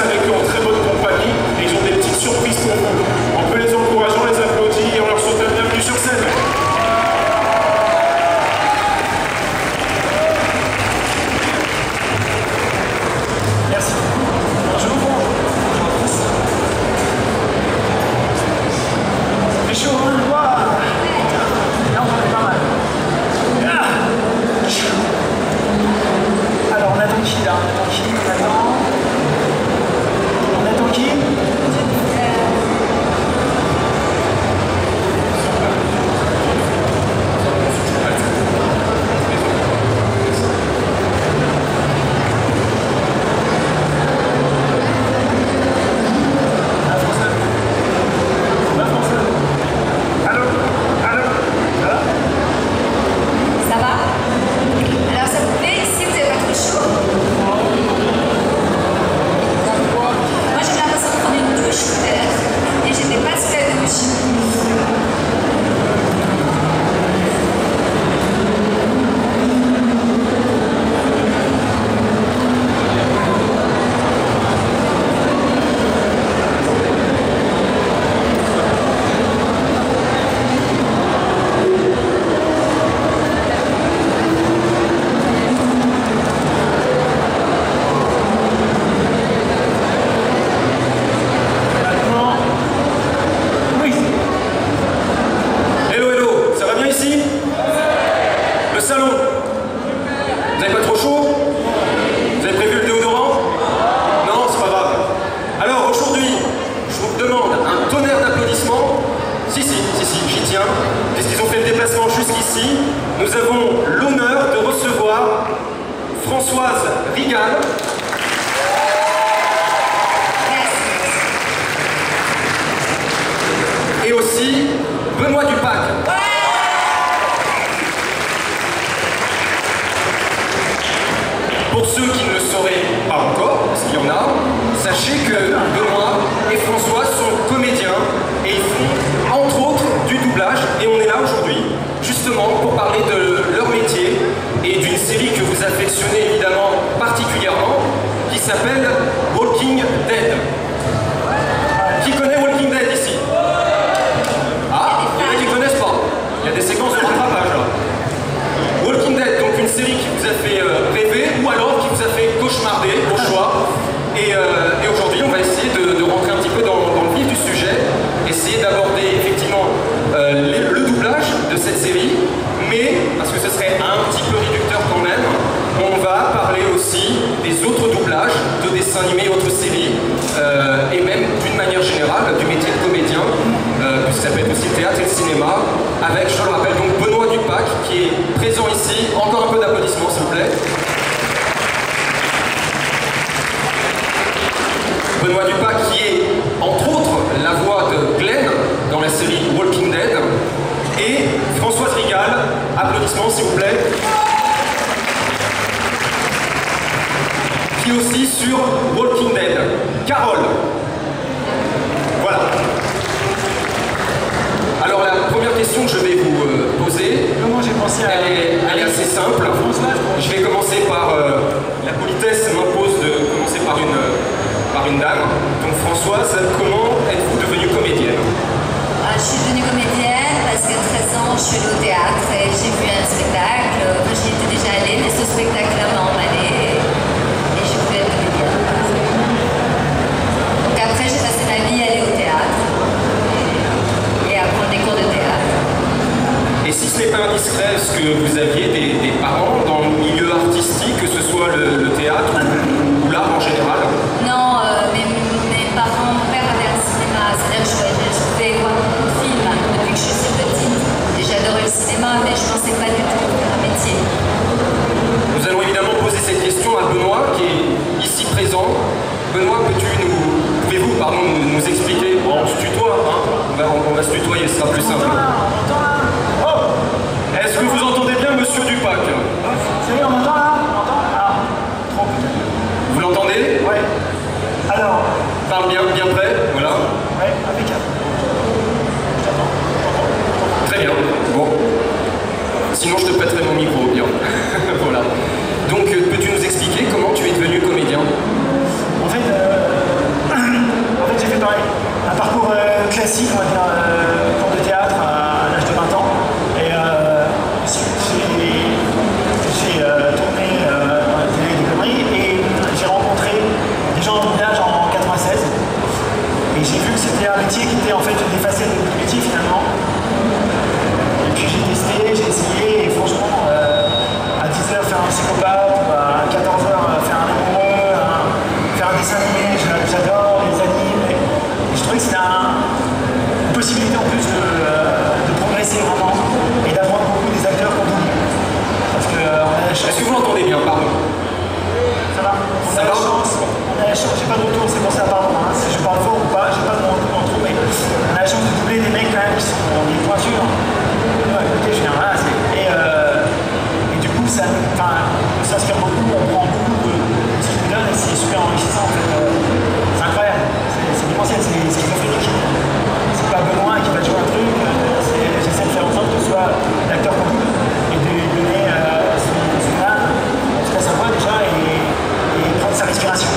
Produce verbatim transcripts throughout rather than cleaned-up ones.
avec eux en très bonne compagnie et ils ont des petites surprises pour vous. On peut les encourager, on les applaudit et on leur souhaite la bienvenue sur scène. Merci. Alors, je vous vois. C'est chaud, hein? Waouh. Là, on en est pas mal. Ah. Alors, on attend qui là? On attend qui? On attend. On attend qui? Nous avons l'honneur de recevoir Françoise Rigal. Et aussi Benoît Dupac. Pour ceux qui ne le sauraient pas encore, parce qu'il y en a, sachez que Benoît et François sont comédiens et ils font entre autres du doublage. Et on est là aujourd'hui justement pour parler de leur métier et d'une série que vous affectionnez évidemment particulièrement, qui s'appelle Walking Dead. Qui connaît Walking Dead ici? Ah, il y en a qui ne connaissent pas. Il y a des séquences de rattrapage là. Walking Dead, donc une série qui vous a fait euh, rêver ou alors qui vous a fait cauchemarder, au choix. Et, euh, et aujourd'hui, on va essayer de, de rentrer un petit peu dans, dans le vif du sujet, essayer d'aborder effectivement euh, les, le doublage de cette série, mais, parce que ce serait un petit peu réducteur quand même, on va parler aussi des autres doublages de dessins animés et autres séries, euh, et même d'une manière générale du métier de comédien, euh, puisque ça peut être aussi le théâtre et le cinéma, avec, je le rappelle, donc Benoît Dupac, qui est présent ici. Encore un peu d'applaudissements s'il vous plaît. Benoît Dupac qui est, entre autres, la voix de Glenn dans la série Walking Dead. Et Françoise Rigal, applaudissements s'il vous plaît. Qui est aussi sur Walking Dead. Carole. Voilà. Alors la première question que je vais vous euh, poser, Comment j'ai pensé à... elle, est, elle est assez simple. Je vais commencer par... Euh, la politesse m'impose de commencer par une... par une dame. Donc Françoise, comment êtes-vous devenue comédienne? Je suis devenue comédienne parce qu'à treize ans, je suis allée au théâtre et j'ai vu un spectacle. Enfin, j'y étais déjà allée, mais ce spectacle-là m'a emballée et, et j'ai voulu être comédienne. Donc après, j'ai passé ma vie à aller au théâtre et, et à prendre des cours de théâtre. Et si ce n'est pas indiscret, est-ce que vous aviez des, des parents dans le milieu artistique, que ce soit le, le théâtre ou, ou l'art en général? Non, euh, mes, mes parents, mon père avait un cinéma, c'est-à-dire que je, je pouvais voir beaucoup de films depuis que je suis petite. Et j'adorais le cinéma, mais je ne pensais pas du tout faire un métier. Nous allons évidemment poser cette question à Benoît, qui est ici présent. Benoît, peux-tu nous, pouvez-vous pardon, nous, nous expliquer? Bon, on se tutoie, hein, on, va, on va se tutoyer, ce sera plus simple. Oh, est-ce que vous entendez bien Monsieur Dupac? Ça y est, on m'entend là? On m'entend? Ah, trop peut-être. Vous l'entendez? Ouais. Alors. Parle bien, bien près, voilà. Ouais, impeccable. Je t'entends. Très bien, bon. Sinon je te prêterai mon micro, bien. Voilà. Donc peux-tu nous expliquer comment tu es devenu comédien? En fait, euh, dessins animés, j'adore les animes. Et je trouvais que c'était un, une possibilité en plus de, de progresser vraiment et d'apprendre beaucoup des acteurs qu'on double. Parce que euh, on a la chance. Est-ce que vous l'entendez bien, pardon? Ça va? On Ça a la va chance, on a la chance, j'ai pas de retour, c'est pour ça, pardon, hein, si je parle fort ou pas, j'ai pas de mon en trop, mais on a la chance de doubler des mecs quand même qui sont des pointures. Ouais, écoutez, je viens, voilà, et, euh, et du coup, ça, on s'inspire beaucoup, on prend beaucoup de ce qu'ils nous donnent et c'est super enrichissant en fait. C'est incroyable, c'est démentiel, c'est schizophrénique. C'est pas Benoît qui va jouer un truc, j'essaie de faire en sorte que ce soit l'acteur qu'on double et de lui donner euh, son, son âme, en tout cas sa voix déjà, et, et prendre sa respiration.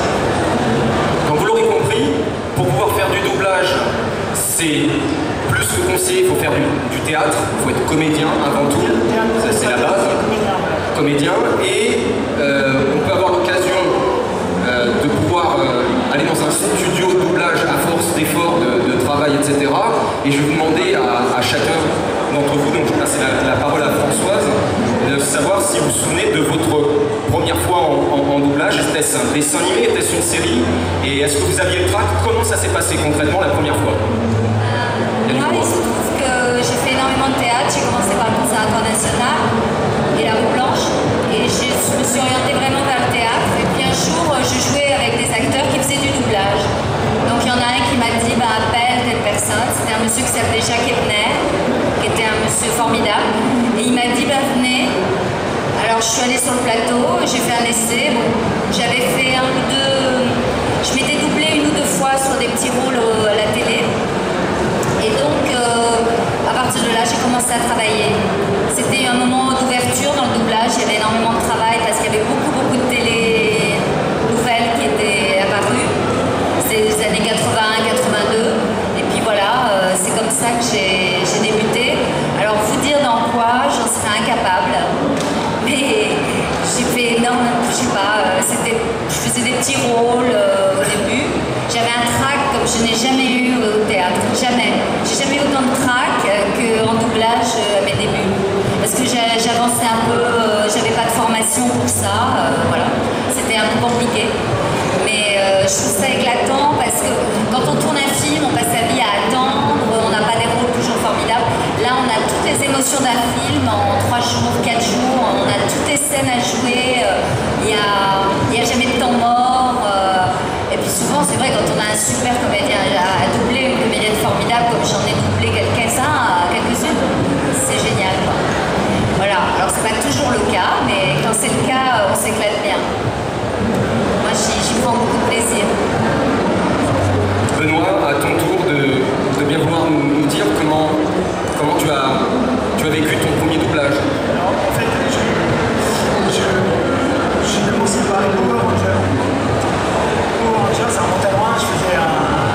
Donc vous l'aurez compris, pour pouvoir faire du doublage, c'est plus que conseillé, il faut faire du, du théâtre, il faut être comédien avant tout, ça c'est la base, comédien, et euh, on peut avoir l'occasion euh, de pouvoir euh, aller dans un studio de doublage à force d'efforts, de, de travail, et cetera. Et je vais vous demander à, à chacun d'entre vous, donc je vais passer la, la parole à Françoise, de savoir si vous vous souvenez de votre première fois en, en, en doublage. Était-ce un dessin animé, était-ce une série? Et est-ce que vous aviez le trac? Comment ça s'est passé concrètement la première fois? Moi, il se trouve que j'ai fait énormément de théâtre. J'ai commencé par le Conservatoire national et la Roue Blanche. Et je me suis orientée vraiment vers le théâtre. Et puis un jour, je jouais avec des acteurs qui faisaient du doublage. Donc il y en a un qui m'a dit bah, appelle telle personne. C'était un monsieur qui s'appelait Jacques Ebner, qui était un monsieur formidable. Et il m'a dit bah, venez. Alors je suis allée sur le plateau, j'ai fait un essai. Bon, j'avais fait un ou deux. Je m'étais doublée une ou deux fois sur des petits rôles à la télé. Et donc, euh, à partir de là, j'ai commencé à travailler. C'était un moment d'ouverture dans le doublage. Il y avait énormément de travail parce qu'il y avait beaucoup, beaucoup de télé nouvelles qui étaient apparues. C'est les années quatre-vingt-un quatre-vingt-deux. Et puis voilà, euh, c'est comme ça que j'ai débuté. Alors, vous dire dans quoi, j'en serais incapable. Mais j'ai fait énormément, je sais pas, euh, c'était, je faisais des petits rôles euh, au début. J'avais un trac comme je n'ai jamais eu au théâtre, jamais. J'ai jamais eu autant de trac qu'en doublage à mes débuts. Parce que j'avançais un peu, euh, j'avais pas de formation pour ça, euh, voilà. C'était un peu compliqué. Mais euh, je trouve ça éclatant parce que quand on tourne un film, on passe sa vie à attendre, on n'a pas des rôles toujours formidables. Là, on a toutes les émotions d'un film en trois jours, quatre jours, on a toutes les scènes à jouer, il n'y a, y a jamais de temps mort. Euh, et puis souvent, c'est vrai, quand on a un super comédien à, à doubler, une comédienne formidable, comme j'en ai doublé quelques-uns, quelques-unes, c'est génial, quoi. Voilà, alors c'est pas toujours le cas, mais quand c'est le cas, on s'éclate bien. Moi, j'y prends beaucoup de plaisir. Benoît, à ton tour de, de bien vouloir nous, nous dire comment, comment tu, as, tu as vécu ton premier doublage. Alors, en fait, je, je, j'ai commencé par les Power Rangers. Power Rangers, ça remonte à loin, je faisais un,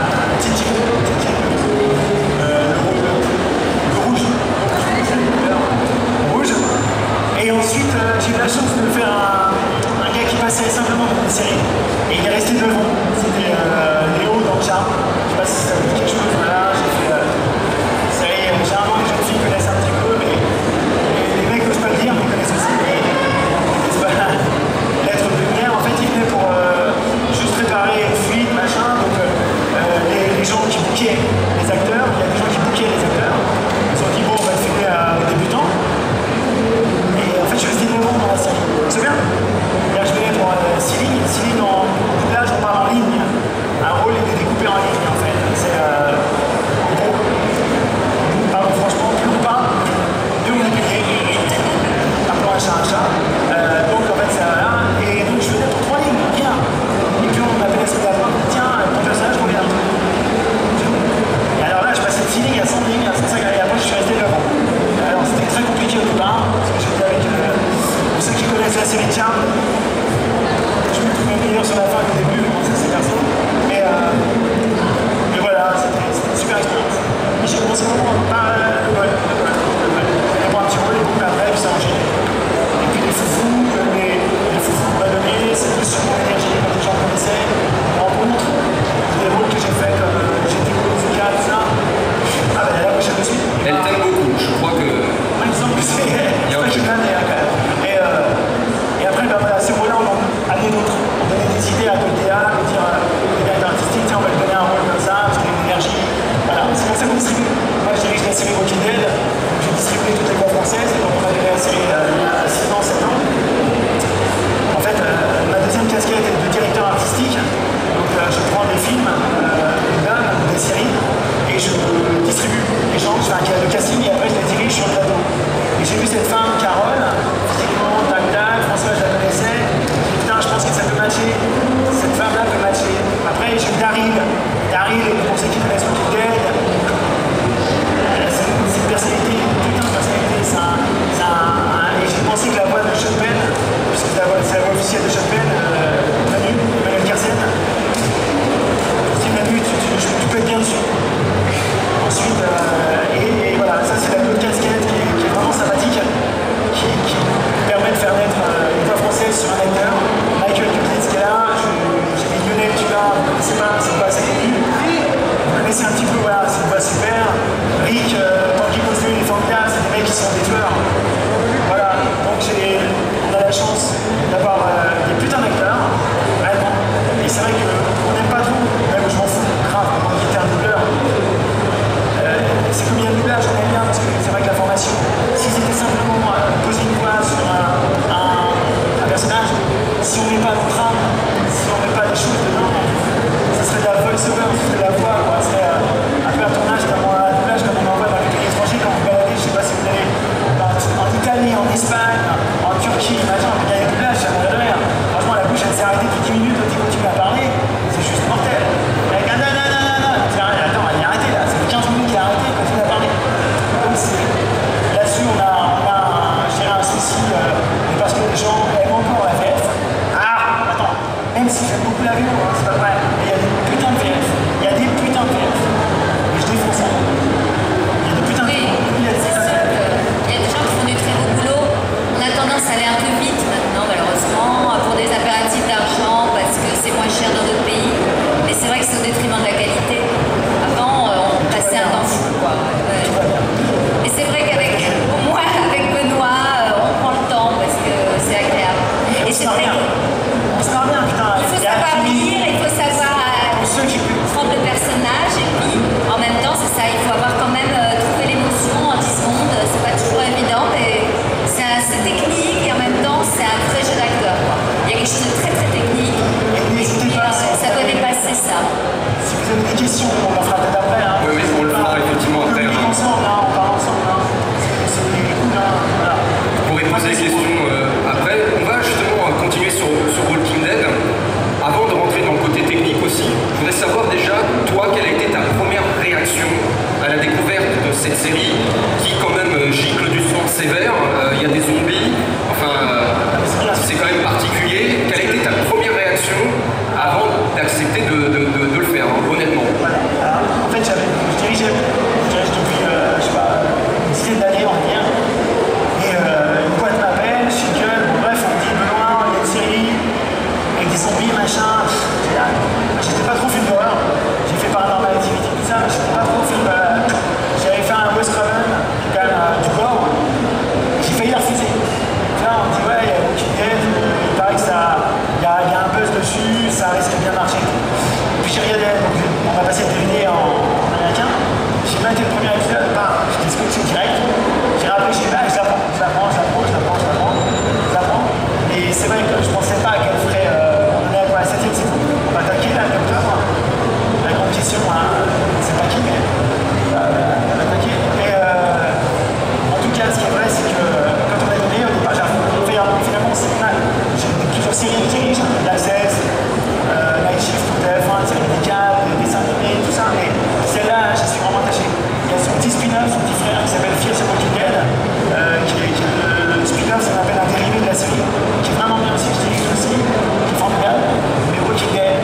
je prends des films, euh, des séries, et je distribue les gens, je fais un le casting et après je les dirige sur le plateau. Et j'ai vu cette femme, Carole, physiquement, tac tac, François, je la connaissais, j'ai dit putain, je pense que ça peut matcher, cette femme-là peut matcher. Après j'ai eu Daryl, Daryl, pour ceux qui connaissent Walking Dead, c'est une personnalité, une putain de personnalité, c'est un, c'est un, et j'ai pensé que la voix de Sean Penn, puisque c'est la voix, c'est la voix officielle de Sean Penn, euh, Manu, Emmanuel Kersen, si Manu, tu, tu, tu, tu peux être bien dessus. Ensuite, euh, et, et voilà, ça c'est la bonne casquette qui est, qui est vraiment sympathique, qui, qui permet de faire naître euh, une voix française sur un acteur. Michael Kublitz qui est là, j'ai mis Lionel Tuba, vous ne connaissez pas, c'est pas assez connu. Vous connaissez un petit peu, voilà, c'est une voix super. Rick, euh, Tanguy Cosme, les Fantas, c'est des mecs qui sont des tueurs. Voilà, donc on a la chance d'avoir euh, des putains d'acteurs, vraiment. Et c'est vrai qu'on n'aime pas tout, même je m'en fous, grave, quand on quitte un doubleur. C'est comme il y a le doublage, on aime bien parce que c'est vrai que la formation, si c'était simplement euh, poser une voix sur un, un, un personnage, si on ne met pas de trame, si on ne met pas des choses dedans, ça serait de la voice-over, ça serait de la voix, quoi. Ça serait euh, un peu un tournage comme un doublage comme on en voit dans les pays étrangers quand vous baladez, je ne sais pas si vous allez en, en Italie, en Espagne, en Turquie, machin, il y a des doublages, ça m'a de rire. Franchement, la bouche elle s'est arrêtée depuis dix minutes, quand il continue à parler, c'est juste mortel. Avec un nanana, attends, il est arrêté là, ça fait quinze minutes qu'il est arrêté, il continue à parler. Donc là-dessus, on a, on a un, je dirais un souci, euh, parce que les gens aiment encore la V F. Ah, attends, même si j'aime beaucoup la V O, hein, c'est pas vrai, mais il y a des putains de V F. Il y a des putains de V F. Et je défonce ça. Il y a des putains de V F. Oui, c'est sûr qu'il y a des gens qui font du très beau boulot. On a tendance à aller un peu vite maintenant, malheureusement, pour des impératifs d'argent, parce que c'est moins cher dans d'autres pays. Mais c'est vrai que c'est au détriment de la qualité. Avant, on passait un temps fou, quoi. Ouais. Et c'est vrai qu'avec moi, avec Benoît, on prend le temps parce que c'est agréable. Et c'est vrai que on se marre bien, putain. Il faut savoir lire, il faut savoir prendre le personnage, et puis en même temps, c'est ça, il faut avoir quand même euh, trouvé l'émotion en dix secondes. C'est pas toujours évident, mais c'est assez technique et en même temps, c'est un vrai jeu d'acteur. Il y a quelque chose de très très technique. N'hésitez pas, euh, ça doit dépasser ça. Si vous avez des questions, on va faire peut-être après. Hein. Oui, oui, on le fera effectivement après. On ensemble, hein, on parle ensemble. Hein. C'est cool, hein. Voilà. Vous pourrez poser des questions euh, après. On va justement continuer sur, sur Walking Dead. Avant de rentrer dans le côté technique aussi, je voudrais savoir déjà, toi, quelle a été ta première réaction à la découverte de cette série qui quand même euh, gicle du sang sévère, il euh, y a des zombies, enfin, euh, c'est quand même particulier. Quelle a été ta première réaction avant d'accepter de, de, de, de le faire, hein, honnêtement? Voilà. Alors, en fait, j'avais, je dirigeais, je dirige depuis, euh, je sais pas, une dizaine d'années, on va dire. Et euh, une boîte m'appelle, je suis jeune, bon, bref, on me dit Benoît, il y a une série avec des zombies, machin. J'étais pas trop film d'horreur. J'ai fait Paranormal Activity, tout ça, mais j'étais pas trop film. Euh, J'avais fait un Wes Craven, qui est quand même euh, du gore. J'ai failli la refuser. Tu vois, on me dit, ouais, il y a Walking Dead, il paraît que ça. Il y, y a un buzz dessus, ça risque de bien marcher. Puis j'ai regardé, donc on va passer le D V D en, en américain. J'ai maté le premier épisode, bah, j'étais scotché direct. J'ai rappelé, j'ai dit, bah, je la prends, je la prends, je la prends, je la prends, je la prends, je la prends. Et c'est vrai que je pensais pas qu'elle ferait. Euh, on est à la septième saison. On va attaquer là, le octobre. La grande question, hein, c'est pas qui, mais euh, on va attaquer. Et euh, en tout cas, ce qui est vrai, c'est que quand on a donné, au départ, j'ai fait finalement, c'est pas mal. J'ai plusieurs séries que je dirige, la seize, euh, Night Shift, T F un, série médicale, des dessins animés, tout ça, mais celle-là, j'y suis vraiment attaché. Il y a son petit spin-off, son petit frère qui s'appelle Fear the Walking Dead, euh, qui est, qui est le spin-off, ça m'appelle un dérivé de la série, qui est vraiment bien aussi, je dirige aussi, qui est formidable, mais Walking Dead.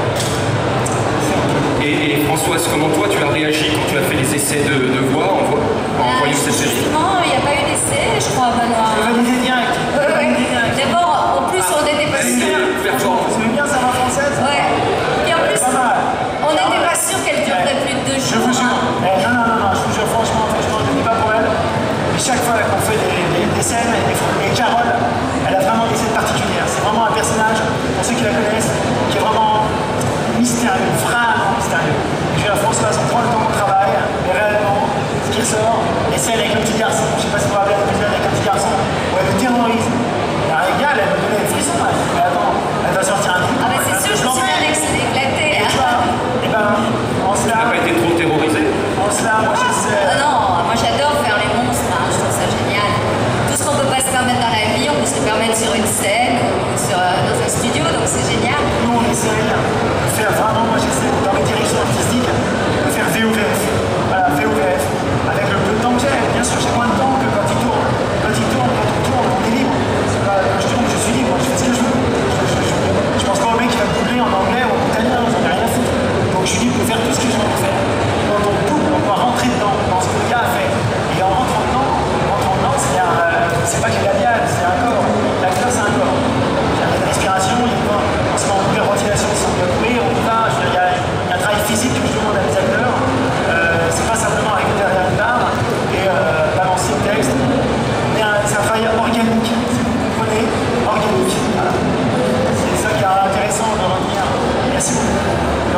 Et, et Françoise, comment toi tu as réagi quand tu as fait les essais de, de voix en, vo en Ah, voyant cette série? justement, il n'y a pas eu d'essai, je crois, Benoît. Je vais valider direct. Ouais, ouais. D'abord, en plus, on n'était pas sûr. Performance. Vous aimez bien ça va française? Ouais. Et en plus, Pas mal. on n'était pas sûr qu'elle durerait plus de deux Je jours. vous jure. Eh, non, non, non, non, je vous jure, franchement, franchement, je ne dis pas pour elle. Mais chaque fois qu'on fait des, des, des scènes, et, et Carole, elle a vraiment des scènes particulières. C'est vraiment un personnage, pour ceux qui la connaissent, qui est vraiment mystérieux, vraiment mystérieux. Je veux dire, Françoise, on prend le temps de travail, mais réellement, ce qui ressort, et celle avec le petit garçon, je ne sais pas si vous vous rappelez l'épisode avec le petit garçon, où elle le terrorise. La régale, elle me donnait des frissons, elle. Mais attends, elle va sortir un truc. Ah, bah c'est sûr, je me suis bien éclaté. Et tu vois,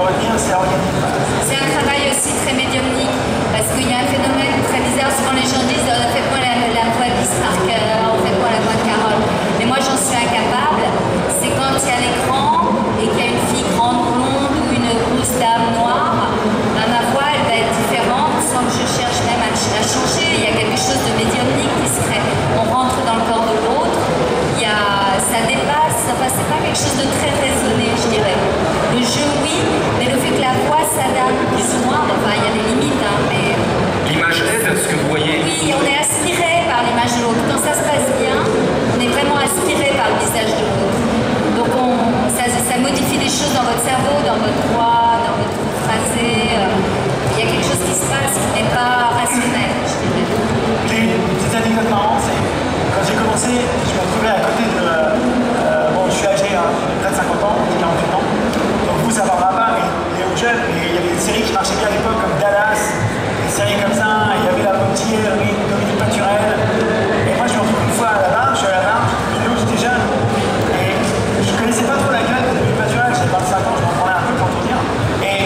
retenir, c'est organique. C'est un travail aussi très médiumnique, parce qu'il y a un phénomène très bizarre. Souvent les gens disent oh, faites-moi la, la voix de Miss Parker, faites-moi la voix de Carole. Mais moi j'en suis incapable. C'est quand il y a l'écran et qu'il y a une fille grande blonde ou une grosse dame noire, ben, ma voix elle va être différente sans que je cherche même à, à changer. Il y a quelque chose de médiumnique qui se crée. On rentre dans le corps de l'autre, il y a, ça dépasse, enfin c'est pas quelque chose de très raisonné je dirais. Le jeu oui, mais le fait que la voix s'adapte plus ou moins, enfin il y a des limites, hein, mais... L'image aide, ce que vous voyez. Oui, on est aspiré par l'image de l'autre. Quand ça se passe bien, on est vraiment aspiré par le visage de l'autre. Donc on, ça, ça modifie des choses dans votre cerveau, dans votre voix, dans votre phrasé. Il y a quelque chose qui se passe qui n'est pas rationnel, je dirais. J'ai une petite anecdote marrante, c'est quand j'ai commencé, je me retrouvais à côté de... Euh, bon, je suis âgé, hein, près de cinquante ans, quarante-huit ans. Donc vous, ça ne parlera pas, mais les jeunes, mais il y avait des séries qui marchaient bien à l'époque, comme Dallas, des séries comme ça, il y avait La Potier, Dominique Paturel. Et moi, je me retrouve une fois à la barre, je suis à la barre, j'étais jeune, et je connaissais pas trop la gueule de Dominique Paturel, j'avais vingt-cinq ans, je m'en prenais un peu pour tout dire. Et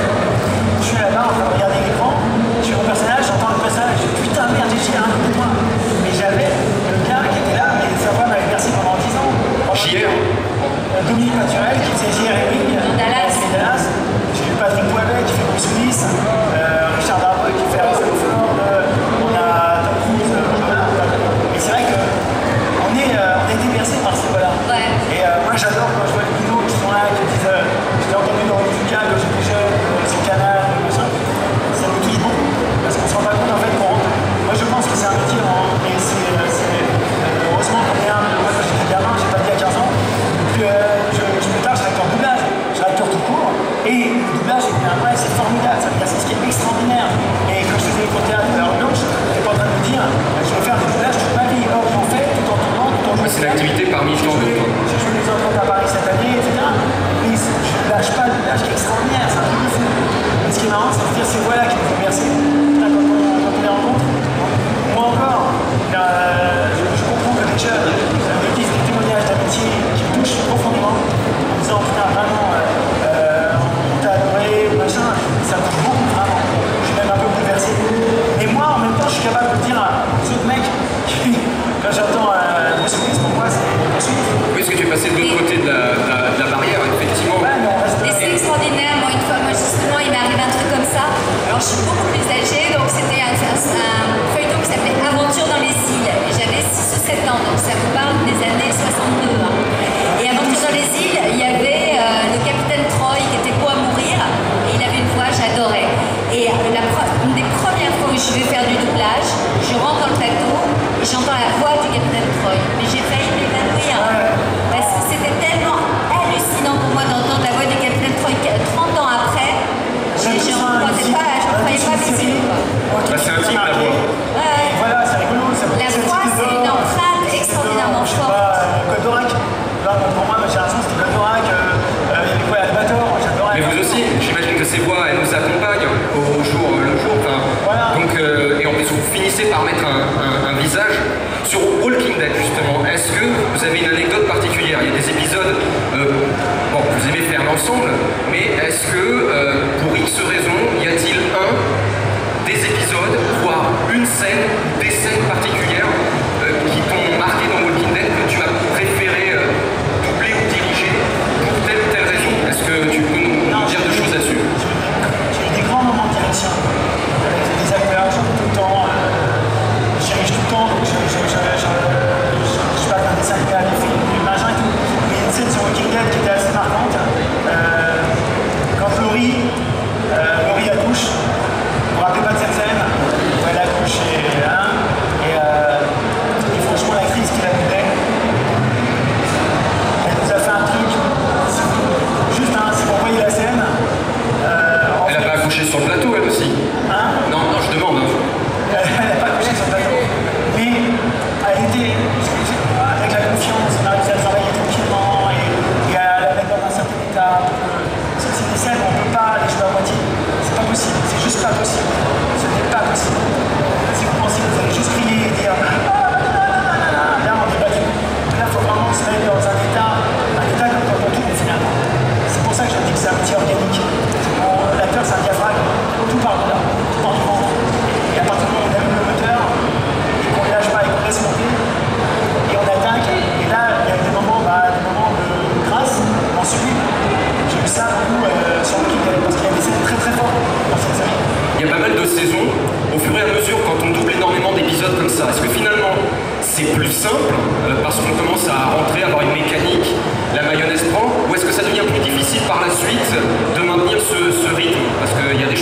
je suis à la barre, en train de regarder l'écran, je suis au personnage, j'entends le personnage, je dis putain merde, j'ai chié un peu de moi. Mais j'avais le gars qui était là, mais sa femme m'avait percé pendant dix ans. J R Dominique Paturel qui faisait J R et Wing, Dallas. Dallas. J'ai eu Patrick Poivet qui fait Bruce Willis, euh, Richard Darbois qui fait Harrison Ford, euh, on a Tom Cruise, euh, voilà. Et c'est vrai qu'on est, euh, on a été bercé par ces voix-là. Ouais. Et euh, moi j'adore quand je vois les vidéos qui sont là, qui disent euh, je l'ai entendu dans le musical quand j'étais jeune, euh, sur Canal, machin. Ça me touche beaucoup parce qu'on se rend pas compte en fait qu'on rentre. Moi je pense que c'est un métier, et c'est euh, heureusement qu'on est un. Moi quand j'étais gamin, j'ai pas dit à quinze ans, que euh, je, je me tâche avec un doublage, je suis acteur tout court. Et le doublage, ouais, c'est formidable, ça veut dire c'est ce qui est extraordinaire. Et quand je faisais les théâtre à l'heure blanche, je n'étais pas en train de me dire je vais faire des doublages toute ma vie. Or, j'en fais tout en tournant, tout en jouant. C'est l'activité parmi tant d'autres. J'ai joué les enfants à Paris cette année, et cetera. Mais je ne lâche pas le doublage qui est extraordinaire, c'est un truc de fou. Et ce qui est marrant, c'est de se dire c'est voilà qui nous fait bercer. Là, quand on, quand on les rencontre, moi encore, euh, je, je comprends que les jeunes me disent des témoignages d'amitié qui me touchent profondément, en disant putain, vraiment. Euh, machin, ça me touche beaucoup vraiment. Je suis même un peu bouleversé. Et moi, en même temps, je suis capable de dire à ces autres mecs qui, quand j'entends euh, Bruce Willis, pour moi, c'est poursuite. Oui, parce que tu es passé de l'autre côté de la, de, la, de la barrière, effectivement. Ouais, mais on reste. Et c'est extraordinaire, moi une fois, moi justement il m'est arrivé un truc comme ça. Alors je suis beaucoup plus âgée, donc c'était un, un, un feuilleton qui s'appelait Aventure dans les îles. Et j'avais six ou sept ans, donc ça vous parle des années soixante-deux. Hein. Et Aventure dans les îles, il y avait euh, le capitaine Troy qui était beau à mourir, et il avait une voix, j'adorais. Et la, une des premières fois où je vais faire du doublage, je rentre dans le plateau et j'entends la voix du capitaine Troy. Mais j'ai failli m'évanouir, hein, parce que c'était tellement hallucinant pour moi d'entendre la voix du capitaine Troy trente ans après. Je ne croyais pas, je croyais pas mes yeux. Bah, c'est intime la voix. Ouais. Voilà, c'est rigolo. Ça La voix, c'est une empreinte extraordinairement forte. Goldorak, pour moi, ma génération, c'était Goldorak. Il y avait quoi, Albator, j'adorais. Mais vous aussi, j'imagine que ces voix, elles nous accompagnent au jour le jour. Enfin, voilà. Donc, euh, et en plus, vous finissez par mettre un, un, un visage sur Walking Dead, justement. Est-ce que vous avez une anecdote particulière? Il y a des épisodes, euh, bon, vous aimez faire l'ensemble, mais est-ce que, euh, pour X raisons, y a-t-il un des épisodes, voire une scène, des scènes particulières euh, qui t'ont marqué dans Walking Dead que tu as préféré euh, doubler ou diriger pour telle ou telle raison? Est-ce que tu peux nous Non, dire deux choses là-dessus? J'ai eu des grands moments de direction avec des acteurs, j'en fais tout le temps, euh, je dirige tout le temps, donc je, je, je, je, je, je passe d'un dessin animé à des films, du machin et tout. Mais il y a une scène sur Walking Dead qui était assez marquante. Euh, quand Laurie, euh, Laurie accouche, vous vous rappelez pas de cette scène où elle accouche et, hein, et, euh, et franchement l'actrice qui la coupait, elle nous a fait un truc, juste hein, si vous voyez la scène. Euh, Elle n'a pas accouché sur le plateau, elle aussi? Hein? Non, non, je demande. Hein. Elle n'a pas accouché sur le plateau. Mais elle était, avec la confiance, on a réussi à travailler tranquillement et, et à la mettre dans un certain état. Parce que c'est des scènes où on ne peut pas les jouer à moitié. C'est pas possible, c'est juste pas possible. Ce n'est pas possible. Si vous pensez que vous allez juste crier et dire ah, là, on est battu. Là, il faut vraiment se mettre dans un état, un état comme quand on tourne finalement. C'est pour ça que je dis que c'est un métier organique.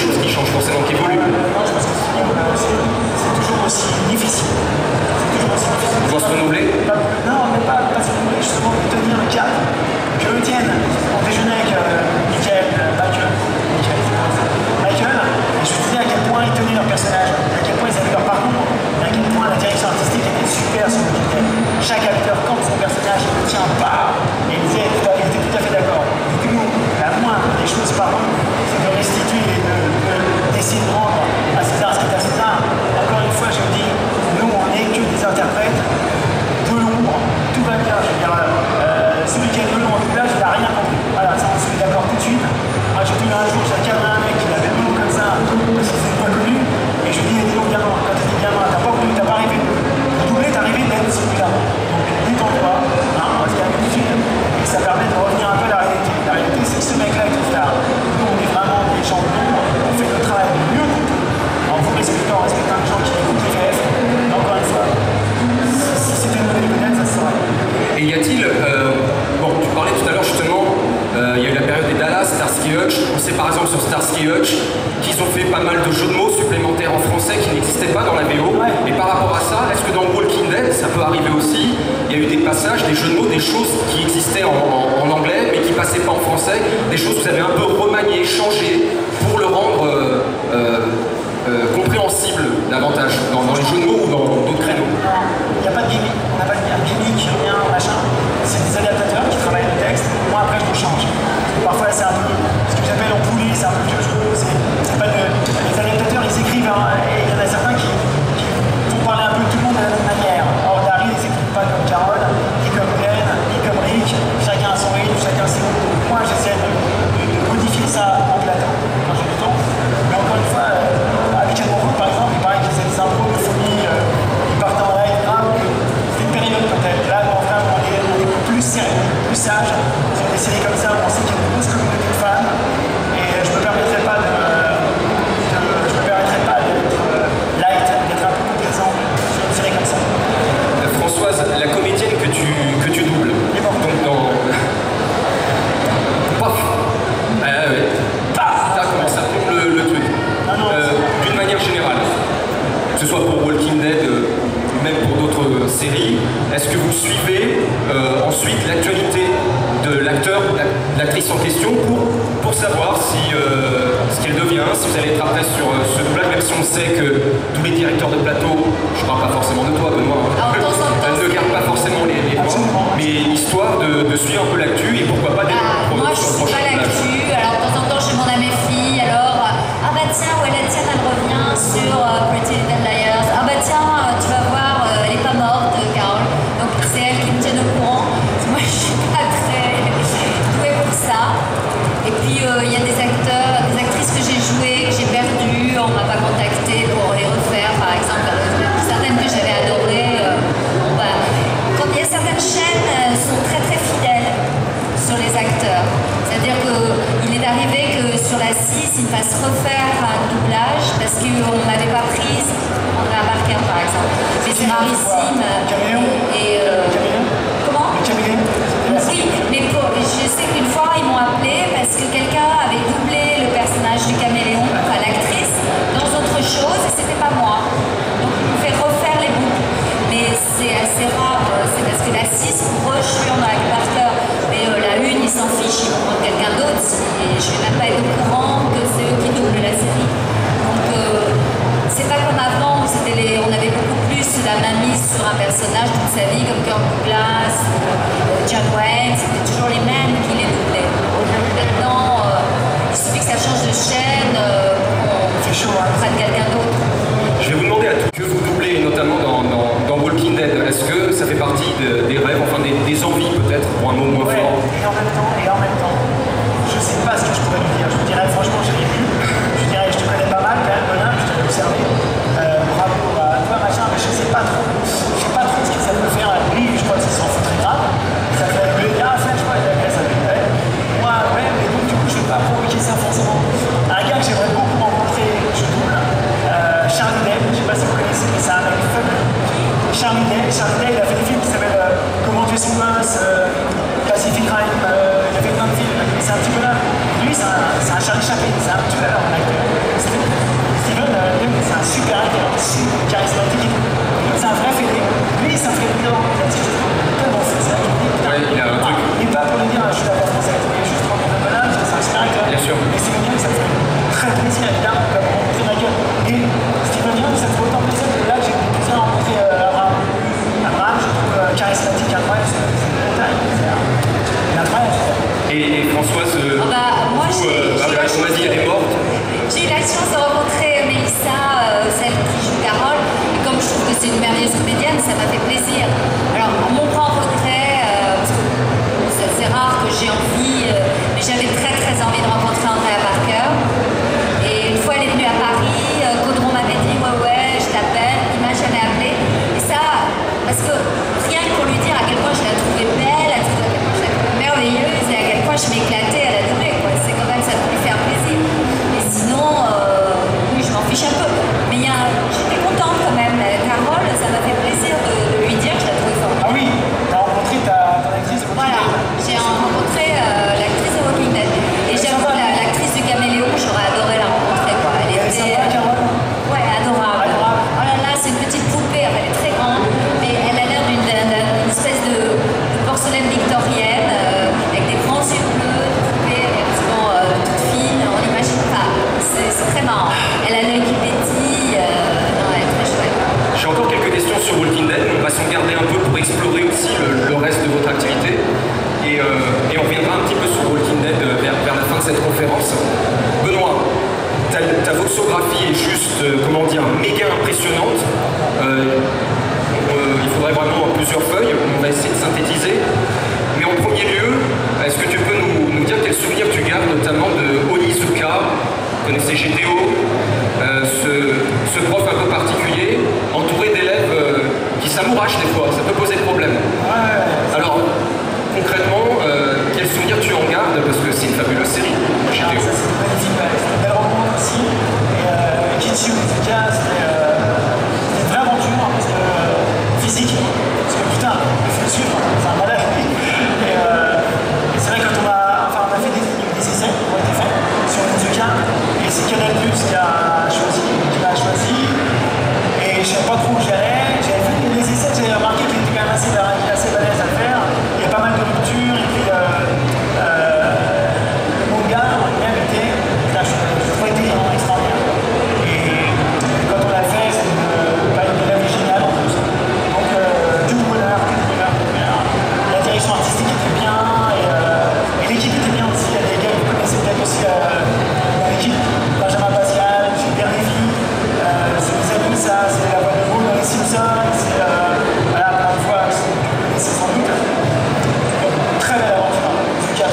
choses qui changent forcément, qui évoluent. Non, je pense que c'est toujours aussi difficile. C'est toujours aussi difficile. Ils vont se renouveler? Non, mais pas, pas se renouveler, justement pour tenir le cap. Que eux tiennent. On déjeunait avec euh, Michael, euh, Michael, Michael, Michael, et je me disais à quel point ils tenaient leur personnage, à quel point ils avaient leur parcours, et à quel point la direction artistique était super sur le Walking Dead. Chaque acteur, quand son personnage, il le tient pas, et il disait, il était tout à fait d'accord. Du coup, la moindre des choses, pardon, c'est de restituer et d'essayer de, de, de rendre à César ce qui est à César. Encore une fois, je dis, nous, on n'est que des interprètes de l'ombre, tout va bien. Je veux dire, euh, celui qui a le nom en doublage, il n'a rien compris. Voilà, ça, on se met d'accord tout de suite. Moi, j'ai tenu un jour, j'ai cadré un mec qui avait le nom comme ça, parce qu'il n'était pas connu, et je lui dis, dis donc, gamin, quand tu dis gamin, t'as pas connu, t'as pas arrivé de doubler, t'es arrivé d'être celui-là. Donc, détends-toi, hein, on va se calmer tout de suite, et ça permet de revenir un peu à la réalité. La réalité, c'est que ce mec-là est tout star. Nous, on est vraiment des gens de l'ombre, on fait notre travail le mieux qu'on peut, en vous respectant, en respectant les gens qui écoutent les V F. Et encore une fois, si c'était une nouvelle vedette, ça se saurait. Et y a-t-il, euh, bon, tu parlais tout à l'heure justement, euh, il y a eu la période des Dallas, Starsky Hutch. On sait par exemple sur Starsky Hutch qu'ils ont fait pas mal de jeux de mots supplémentaires en français qui n'existaient pas dans la V O. Ouais. Et par rapport à ça, est-ce que dans Walking Dead, ça peut arriver aussi? Il y a eu des passages, des jeux de mots, des choses qui existaient en, en, en anglais mais qui passaient pas en français, des choses que vous avez un peu remaniées, changées pour le rendre euh, euh, euh, compréhensible davantage dans, dans les jeux de mots ou dans d'autres créneaux. Il n'y a pas de gimmick, on n'a pas de gimmick, rien, machin. C'est des adaptateurs qui travaillent le texte. Moi, après, je le change. Parfois, c'est un peu ce que j'appelle en poulet, c'est un peu vieux jeu. C'est pas de... Les adaptateurs, ils écrivent, hein, et il y en a certains qui, qui vont parler un peu de tout le monde de la même manière. Or, Daryl, ils n'écrivent pas comme Carol, ni comme Glenn, ni comme Rick. Chacun a son rythme, chacun ses mots. Donc, moi, j'essaie de, de, de modifier ça en plateau quand j'ai du temps. Mais encore une fois, euh, avec Amoureux, par exemple, il paraît qu'ils faisaient des impros de folie, euh, ils partent en live, grave. C'est une période peut-être. Là, en vrai, on est, on est plus sérieux, plus sage. Sur des séries comme ça, où on sait qu'il y a une grosse communauté de fans. Et je me permettrai pas de, de je me permettrai pas d'être light, d'être un peu présent sur une série comme ça. Françoise, la comédienne que tu, que tu doubles, donc dans... Paf Ah ouais. T'as comment ça tombe le, le truc. Euh, D'une manière générale, que ce soit pour Walking Dead, euh, même pour d'autres séries, est-ce que vous suivez euh, ensuite l'actualité de l'acteur, l'actrice en question pour, pour savoir si, euh, ce qu'elle devient, si vous allez être après sur euh, ce doublage, même si on sait que tous les directeurs de plateau, je parle pas forcément de toi Benoît, hein, ne gardent pas forcément les, les points, mais histoire de, de suivre un peu l'actu et pourquoi pas des Ah, moi je suis pas l'actu, alors de temps en temps je demande à mes filles, alors ah bah tiens, ouais la tienne elle revient sur uh, Pretty Little Liars, ah bah tiens, uh, tu vas voir, uh, elle est pas morte, uh, Carole, donc c'est elle qui me tient au courant, moi je suis pas très douée pour ça. Et puis il euh, y a des acteurs, des actrices que j'ai jouées, que j'ai perdues, on m'a pas contacté pour les refaire par exemple, certaines que j'avais adorées. Euh, bon, bah, quand il y a certaines chaînes euh, sont très très fidèles sur les acteurs. C'est-à-dire qu'il est arrivé que sur la six, ils me fassent refaire un doublage parce qu'on ne m'avait pas prise, Andrea Barker par exemple. Mais c'est rarissime. Et, euh, comment? Oui, mais pour, je sais qu'une fois ils m'ont appelé parce que quelqu'un avait doublé le personnage du caméléon, enfin l'actrice, dans autre chose et c'était pas moi. Donc ils m'ont fait refaire les boucles. Mais c'est assez rare, c'est parce que la six, pour eux, je suis en Andrea Barker. Mais euh, la une, ils s'en fichent, ils vont prendre quelqu'un d'autre. Et je ne vais même pas être au courant que c'est eux qui doublent la série. Donc euh, c'est pas comme avant où c'était les, on avait beaucoup plus la mainmise sur un personnage toute sa vie, comme Kirk Douglas, euh, John Wayne, c'était toujours les mêmes qui les doublaient. Maintenant, euh, il suffit que ça change de chaîne, euh, on chaud, hein. prenne quelqu'un d'autre. Je vais vous demander à tous que vous doublez, notamment dans, dans, dans Walking Dead. Est-ce que ça fait partie de, des rêves, enfin des, des envies peut-être, pour un mot moins ouais, fort? Et en même temps, et en même temps, je sais pas ce que je pourrais lui dire. Je vous dirais, franchement, je l'ai vu. Je dirais, je te connais pas mal quand même, Bonin, je t'avais observé. Euh, bravo à toi, machin, mais je sais pas trop. Je sais pas trop ce que ça peut faire. Lui, je crois que ça s'en fout très grave. Ça fait, ah, ça, je crois, ça lui plaît. Moi, ouais, mais donc, du coup, je très plaisir évidemment de rencontrer Michael. Et Steven Yeun, ça me fait autant plaisir que là j'ai eu plaisir à rencontrer euh, Abraham. Abraham, je trouve euh, charismatique, incroyable, c'est incroyable. Et, et Françoise, euh, Ah bah, moi, vous, j'ai- euh, j'ai bah, la on m'a dit elle est morte. J'ai eu la chance de rencontrer Mélissa, euh, celle qui joue Carole, et comme je trouve que c'est une merveilleuse comédienne, ça m'a fait plaisir. Alors, mon grand regret, euh, parce que bon, c'est assez rare que j'ai envie, euh, mais j'avais très très envie de rencontrer Andrea Parker. Et une fois elle est venue à Paris, euh, Caudron m'avait dit ouais ouais, je t'appelle, il m'a jamais appelé. Et ça, parce que rien que pour lui dire à quel point je la trouvais belle, à quel point je la trouvais merveilleuse, et à quel point je m'éclatais à la tournée, quoi. C'est quand même, ça peut lui faire plaisir. Et sinon, euh, oui, je m'en fiche un peu. Mais il y a, j'étais contente quand même. Carole, ça m'a fait plaisir de, de lui dire que je la trouvais formidable. Ah oui, t'as rencontré ta, ton actrice de Voilà, j'ai rencontré euh, l'actrice de Walking Dead. Et j'avoue, la- l'actrice du Caméléon, j'aurais adoré la rencontrer, quoi. Elle Elle est était. sympa, Carole. Ouais, adorable. Adorable. Oh là là, c'est une petite poupée, elle est très grande, mais elle a l'air d'une d'un- d'une espèce de, de porcelaine victorienne, euh, avec des grands yeux bleus, de poupée, elle est absolument euh, toute fine, on n'imagine pas. C'est c'est très marrant. Elle a l'œil qui pétille, euh, non, elle est très chouette. J'ai encore quelques questions sur Walking Dead, on va s'en garder un peu pour explorer aussi le, le reste de votre activité. Et, euh, et on reviendra un petit peu sur Walking Dead euh, vers, vers la fin de cette conférence. Benoît, ta, ta voxographie est juste, euh, comment dire, méga impressionnante. Euh, euh, il faudrait vraiment plusieurs feuilles, on va essayer de synthétiser. Mais en premier lieu, est-ce que tu peux nous, nous dire quels souvenirs tu gardes notamment de Onizuka, vous connaissez G T O, euh, ce, ce prof un peu particulier, entouré d'élèves euh, qui s'amourachent des fois, ça peut poser problème. Ouais. Alors, concrètement, euh, quels souvenirs tu en gardes? Parce que c'est une fabuleuse série, G T O. Ah, ça c'était magnifique, ouais. C'était une belle rencontre aussi. Et euh, Kichi Onizuka, c'était euh, c'était une vraie aventure parce que euh, physique. Parce que putain, il faut le suivre, c'est un malade. Et, euh, et c'est vrai quand on a, enfin, on a fait des, des essais qui ont été faits sur Onizuka, et c'est Canal Plus qui a choisi, qui l'a choisi. Et je ne savais pas trop où j'allais. J'avais vu les essais, j'avais remarqué qu'il était quand même assez, assez balèze à faire. Il y a pas mal de ruptures et puis euh, euh, le manga en lui-même était, là, je, je trouvais était vraiment extraordinaire. Et quand on l'a fait, c'est une, pas une œuvre géniale en plus. Donc euh, que du bonheur, que du bonheur, que du bonheur. La direction artistique était bien et, euh, et l'équipe était bien aussi. Il y a des gars que vous connaissez peut-être aussi euh, dans l'équipe. Benjamin Pascal, Gilbert Lévy, euh, c'est des amis, ça, c'est la voix de Paul dans les Simpsons, c'est euh, voilà, plein de fois, c'est sans doute. Donc, très belle aventure, Onizuka.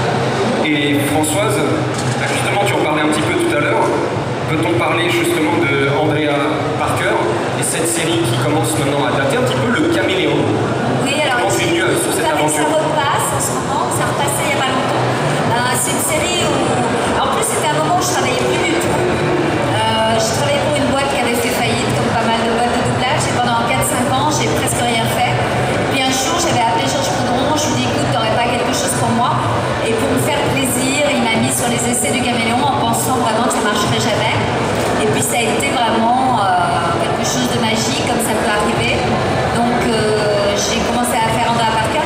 Et Françoise, justement, tu en parlais un petit peu tout à l'heure. Peut-on parler justement de Andrea Parker et cette série qui commence maintenant à dater un petit peu, le Caméléon? Oui, alors, Comment tu es venu sur cette ça, aventure? ça repasse en ce moment, ça repassait il n'y a pas longtemps. Euh, c'est une série où, en plus c'était un moment où je travaillais plus du tout. Euh, je travaillais pour une boîte qui avait fait faillite, comme pas mal de boîtes de doublage, et pendant quatre cinq ans, j'ai presque rien fait. Puis un jour, j'avais appelé Georges Caudron, je lui ai dit écoute, t'aurais pas quelque chose pour moi? Et pour me faire plaisir, il m'a mis sur les essais du Caméléon en pensant vraiment que ça marcherait jamais. Et puis ça a été vraiment euh, quelque chose de magique, comme ça peut arriver. Donc euh, j'ai commencé à faire Andrea Parker.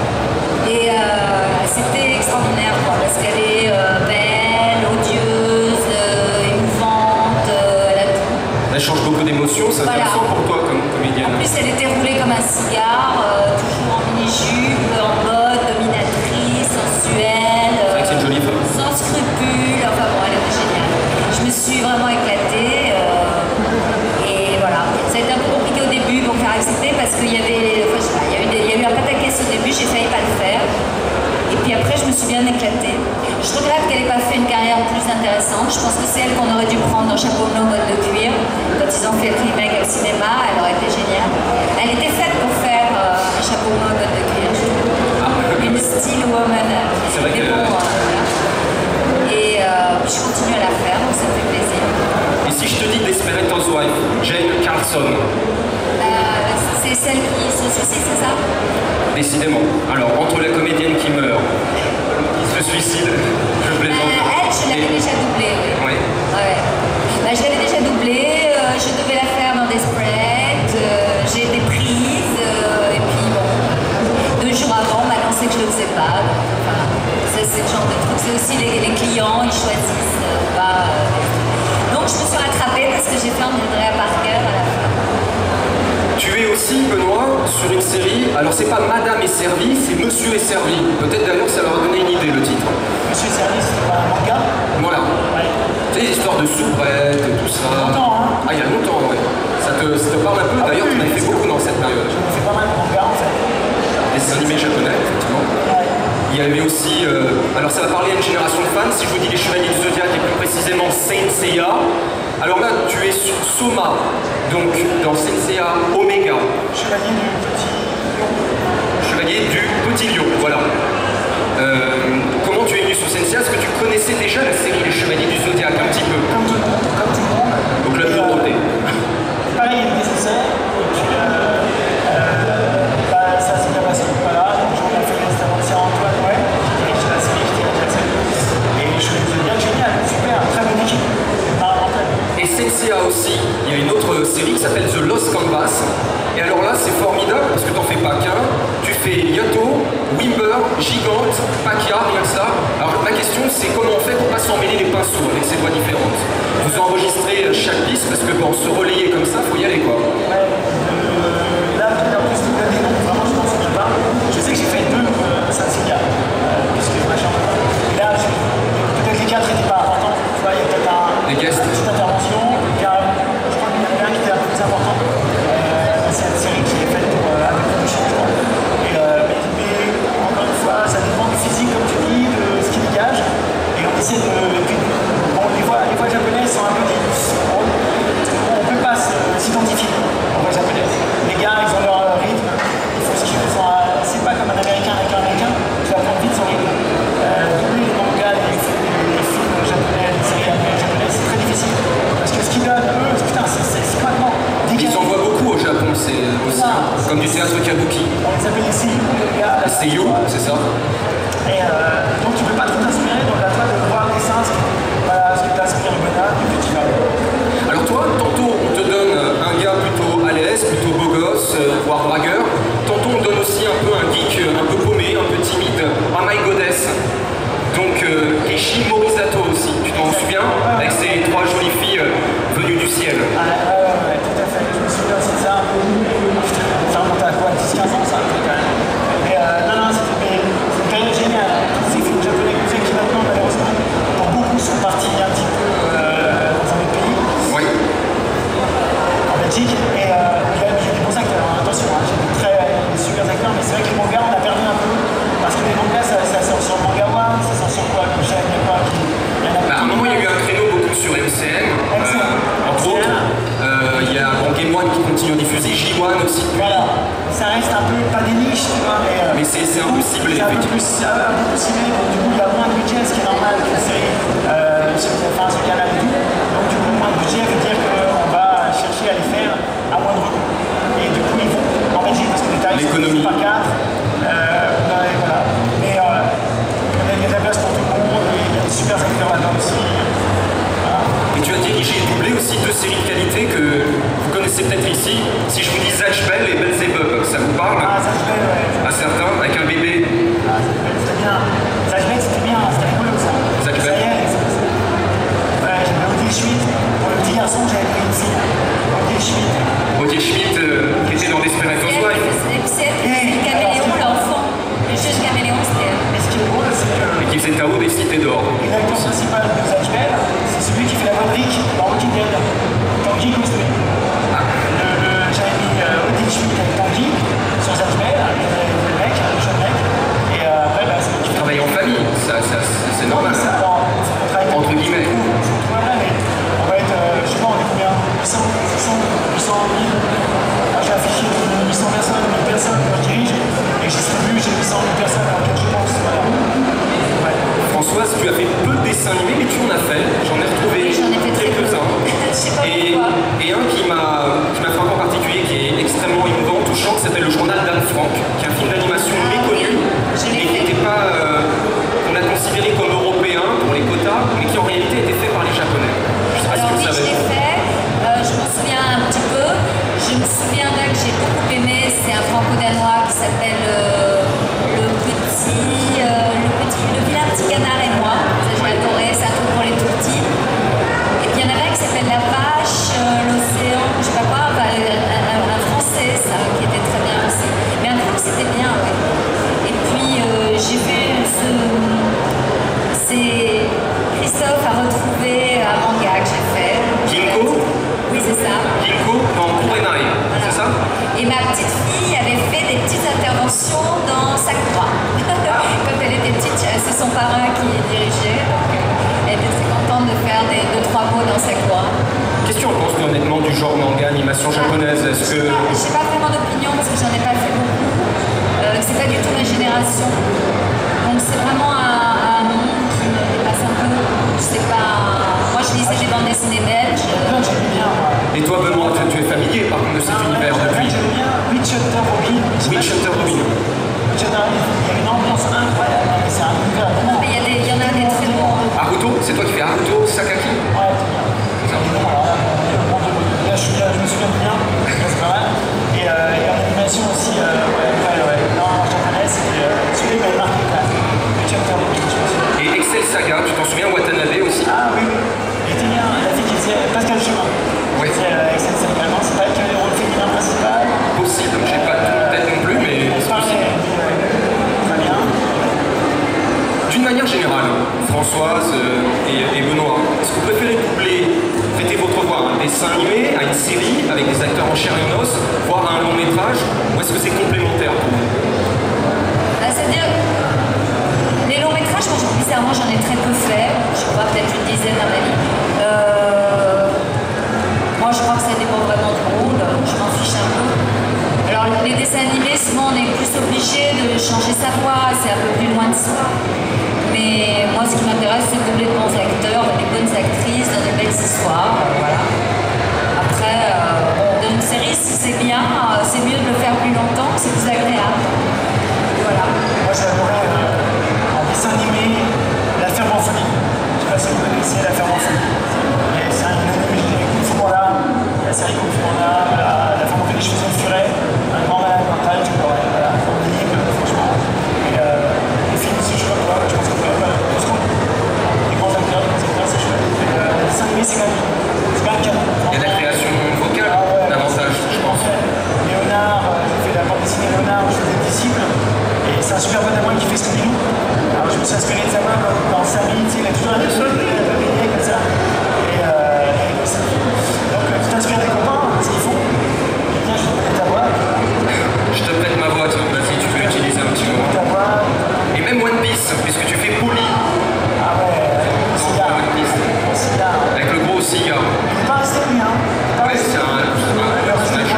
Et euh, c'était extraordinaire, quoi, parce qu'elle est euh, belle, odieuse, euh, émouvante, euh, elle a tout. Elle change beaucoup d'émotions, c'est Voilà. intéressant pour toi comme comédienne. En plus, elle était roulée comme un cigare, euh, toujours en mini-jupe, en mode dominatrice, sensuelle, C'est vrai que c'est une jolie femme. sans scrupules, enfin bon, elle était géniale. Je me suis vraiment éclatée, euh, et voilà. Ça a été un peu compliqué au début pour me faire accepter parce qu'il y avait, enfin, je sais pas, il y a eu, des, il y a eu un pataquès au début, j'ai failli pas le faire. Et puis après, je me suis bien éclatée. Je regrette qu'elle n'ait pas fait une carrière plus intéressante. Je pense que c'est elle qu'on aurait dû prendre dans Chapeau blanc, mode de cuir. Quand ils ont fait le remake au cinéma, elle aurait été géniale. Elle était faite pour faire euh, un chapeau blanc, mode de cuir, je trouve. Une style woman. C'est vrai Mais que- bon, euh, voilà. Et euh, puis je continue à la faire, donc ça me fait plaisir. Et si je te dis Desperate Housewives, Jane Carlson, Euh, c'est celle qui se suicide, c'est ça? décidément. Alors, entre la comédienne qui meurt, qui se suicide, je plaisante. Euh, elle, je l'avais Et- déjà doublée, oui. Ouais. Ouais. Bah, je l'avais déjà doublée, euh, je devais la faire dans Desperate, euh, j'ai été prise, euh, et puis bon, deux jours avant, on m'a annoncé que je ne le faisais pas. Donc, voilà. Ça, c'est le genre de truc. C'est aussi les, les clients, ils choisissent euh, pas. Euh, j'ai fait Andrea Parker à la fin. Tu es aussi, Benoît, sur une série, alors c'est pas Madame est servie, c'est Monsieur est servi. Peut-être d'ailleurs ça leur a donné une idée, le titre. Monsieur Servi, c'est pas un manga. Voilà. Ouais. Tu sais, l'histoire de soubrette, tout ça. Il y a longtemps, hein. Ah, il y a longtemps, ouais. Ça te, ça te parle un peu, Ah, d'ailleurs, oui, tu en as oui, fait c'est- beaucoup dans cette période. J'ai fait pas mal de mangas en fait. Des dessins animés japonais, effectivement. Ouais. Il y avait aussi, euh, alors ça va parler à une génération de fans, si je vous dis les Chevaliers du Zodiac et plus précisément Saint Seiya. Alors là, tu es sur Soma, donc dans Saint Seiya Omega, Chevalier du petit lion. Chevalier du Petit Lion, voilà. Euh, comment tu es venu sur Saint Seiya? Est-ce que tu connaissais déjà la série Les Chevaliers du Zodiac un petit peu? Comme tout le monde, comme tout le monde. Au club Et, de euh, Dorothée. Pareil, il y a des essais. Et puis, euh, euh, bah, ça s'est bien passé. Voilà. Donc, on a fait les essais c'est Antoine, ouais. Qui dirige la série, qui dirige la série. Et je me disais bien génial, super, très bonne équipe. Par Antoine. Et Saint Seiya aussi, il y a une autre série qui s'appelle The Lost Canvas. Et alors là, c'est formidable parce que t'en fais pas qu'un. Tu fais Yato, Wimber, Gigante, Pakia, rien que ça. Alors ma question, c'est comment on fait pour pas s'emmêler les pinceaux avec ces voix différentes? Vous enregistrez chaque piste parce que pour se relayer comme ça, faut y aller quoi. Ouais, euh, là, en plus, toute l'année, donc vraiment, je m'en souviens pas. Je sais que j'ai fait deux euh, Saint Seiya, euh, puisque je machin. Et là, je- peut-être les quatre n'étaient pas importants. Tu vois, il y a peut-être un, Les guests. une petite intervention. Il y a, je crois qu'il y en avait un qui était un peu plus important. Euh, c'est une série qui est faite pour, euh, avec le chien, je crois. Et, euh, mais, mais encore une fois, ça dépend du physique, comme tu dis, de ce qui dégage. Et on essaie de. Et puis, bon, les voix, les voix japonaises sont un peu des. On ne peut pas se- s'identifier aux voix japonaises. Les gars, ils ont leur rythme, il faut ce qu'ils font. C'est pas comme un américain avec un américain, tu vas prendre vite son rythme. Euh, doubler les mangas, les, les, les films japonais, les séries japonaises, c'est très difficile. Parce que ce qu'ils donnent, eux, putain, c'est c'est complètement Ils décalé. en voient beaucoup au Japon, c'est aussi hein, comme du théâtre kabuki. On les appelle les seiyuu, les gars. Les seiyuu, c'est ça. Et euh, donc tu peux pas trop t'inspirer, donc à toi de voir les sens, voilà, ce qui t'inspire le bonheur, et puis tu vas. Alors toi, tantôt on te donne un gars plutôt à l'aise, plutôt beau gosse, euh, voire dragueur. Tantôt on donne aussi un peu un geek, euh, un peu paumé, un peu timide. Oh my goddess. Donc euh, Keishi Morisato aussi, tu t'en souviens? Avec ces trois jolies filles euh, venues du ciel. Ah, ouais, ouais, ouais, tout à fait, je me souviens aussi de ça. Putain, ça remonte à quoi, dix quinze ans ça, quand même. Mais euh, non, non, c'était mais c'est une période géniale. Tous ces films japonais que qui maintenant, malheureusement, pour beaucoup sont partis un petit peu euh, dans un autre pays. Oui. En Belgique, et euh, il y a il y a des bons acteurs, hein, attention, hein, j'ai des très des super acteurs, mais c'est vrai que les mangas, on a perdu un peu, parce que les mangas, ça, ça sort sur Manga One, ça sort sur quoi, comme chaque il y a quoi, qui, il y en a Bah, à un moment, il y a eu un créneau beaucoup sur M C M, euh, entre autres. Euh, Il y a bon, Game One qui continue à diffuser, J un aussi. Voilà, ça reste un peu, pas des niches, tu vois, mais... euh, Mais c'est c'est un peu ciblé, c'est un peu effectivement. plus, c'est un peu plus ciblé, donc du coup, il y a moins de budget, ce qui est normal qu'une série euh, sur, enfin, sur Canal et tout. Donc du coup, moins de budget veut dire qu'on va chercher à les faire à moindre coût. Et du coup, ils vont en Belgique, parce que les tarifs sont L'économie. par quatre. Euh, ouais, voilà. Mais euh, il y a de la place pour tout le monde, et il y a des super acteurs là-dedans aussi. Voilà. Et tu as dirigé et doublé aussi deux séries de qualité que vous connaissez peut-être ici. Si je vous dis Zatch Bell et Belzebub, ça vous parle? Ah, ça se fait, ouais. À certains, avec un bébé. Ah, ça se fait, c'était bien. Ça se fait, c'était bien, c'était rigolo ça. Ça se Ça fait. y est, ça- ça- ouais, j'avais Odile Schmidt. Pour le petit garçon, j'avais pris une fille. Odile Schmidt. Odile Schmidt, euh, qui était dans Desperate Celle Housewives. qui faisait- celle qui faisait le caméléon, l'enfant. Le juge caméléon, c'était elle. Et ce qui est drôle, c'est que Et qui faisait Tao des Cités d'Or. l'acteur principal de Zatch Bell, c'est celui qui fait la voix de Rick dans Walking Dead. Tanguy Cousteau. Ah. Le, le, j'avais mis euh, Odile Schmidt avec Tanguy sur Zatch Bell, avec le mec, le jeune mec. Et euh, après, bah, c'est lui qui fait. Travailler en famille, ça, ça, c'est Non, normal. mais ça, alors, on travaille Entre guillemets. C'est tout vrai, mais on va être, euh, je sais pas, on est combien? huit cents, six cents, huit cents, mille. Moi, j'ai affiché huit cents personnes, mille personnes que je dirige, et j'ai distribué, j'ai huit cent mille personnes dans lesquelles je pense. Voilà. Ouais. Françoise, tu as fait peu de dessins animés, mais tu en c'est son parrain qui dirigeait. Donc, euh, elle était très contente de faire des deux trois mots dans sa cour. Qu'est-ce que tu en penses honnêtement du genre manga, animation japonaise? Est-ce que... Je n'ai pas, pas vraiment d'opinion parce que j'en ai pas fait beaucoup. Euh, c'est pas du tout ma génération. Donc c'est vraiment un, un monde qui me dépasse un peu. Je sais pas. Moi je lisais des bandes dessinées belges. Et toi Benoît, tu, tu es familier par contre de cet univers depuis? J'aime bien Witch Hunter Robin. Witch Hunter Robin. Witch Hunter Robin, il y a une ambiance incroyable. C'est un univers vraiment. Mais il y, a des, il y en a des très bons. Haruto, c'est toi qui fais Haruto Sakaki? Ouais, c'est bien. Là, je, suis, je me souviens bien, c'est pas mal. Et, euh, et en animation aussi, euh, ouais, ouais, ouais. Non, japonais, c'était euh, celui qui m'avait marqué quand même. Witch Hunter Robin, je me souviens. Et Excel Saga, tu t'en souviens, Watanabe aussi? Ah oui, oui. Il était bien, la fille qui faisait Pascal Chemin. Oui. C'est euh, Excel Saga, non, c'est pas elle qui avait le rôle féminin principal. Possible, j'ai pas tout en tête non plus, mais c'est possible. Très bien. D'une manière générale, Françoise euh, et, et Benoît, est-ce que vous préférez doubler, prêter votre voix à un dessin animé, à une série, avec des acteurs en chair et en os, voire à un long métrage, ou est-ce que c'est complémentaire pour vous? Bah, c'est-à-dire, les longs métrages, moi, bizarrement, j'en ai très peu fait. Je crois peut-être une dizaine dans ma vie. Euh, moi, je crois que ça dépend vraiment du rôle. Je m'en fiche un peu. Alors, les dessins animés, souvent, on est plus obligé de changer sa voix. C'est un peu plus loin de soi. Mais moi, ce qui m'intéresse, c'est de doubler de bons acteurs, des bonnes actrices, dans des belles histoires. Voilà. Après, euh, dans une série, si c'est bien, euh, c'est mieux de le faire plus longtemps, c'est plus agréable. Voilà. Moi, j'adorais euh, en dessin animé La Ferme en Folie. Je sais pas si vous connaissez La Ferme en Folie. Et c'est un anime Kung Fu Panda, la série Kung Fu Panda, la, la Ferme en Folie, je faisais le furet, un grand malade mental, je l'aurais, voilà, formidable, franchement. Et euh, les films aussi, je sais pas quoi, je pense que vous pas les grands acteurs, les grands acteurs, c'est chouette. Et euh, le dessin animé, c'est quand même, c'est quand même canon. Il y a de la création vocale, Ah ouais, davantage, je pense. Léonard, euh, j'ai fait la bande dessinée Léonard, je faisais disciple. Et c'est un super bon ami qui fait Scooby-Doo. Alors je me suis inspiré de sa main dans Samy, il a toujours un épisode, il a baigné comme ça. Et euh, donc tu t'inspires des copains, ce qu'ils font. Et bien je te prête ta voix. Je te prête ma voix, tiens, vas-y, tu peux l'utiliser un petit moment. Ta voix. Et même One Piece, puisque tu fais Polly. Ah ouais, le cigare. Le cigare. Avec le gros cigare. Il n'est pas resté lui, hein. Ouais, c'est un, un personnage.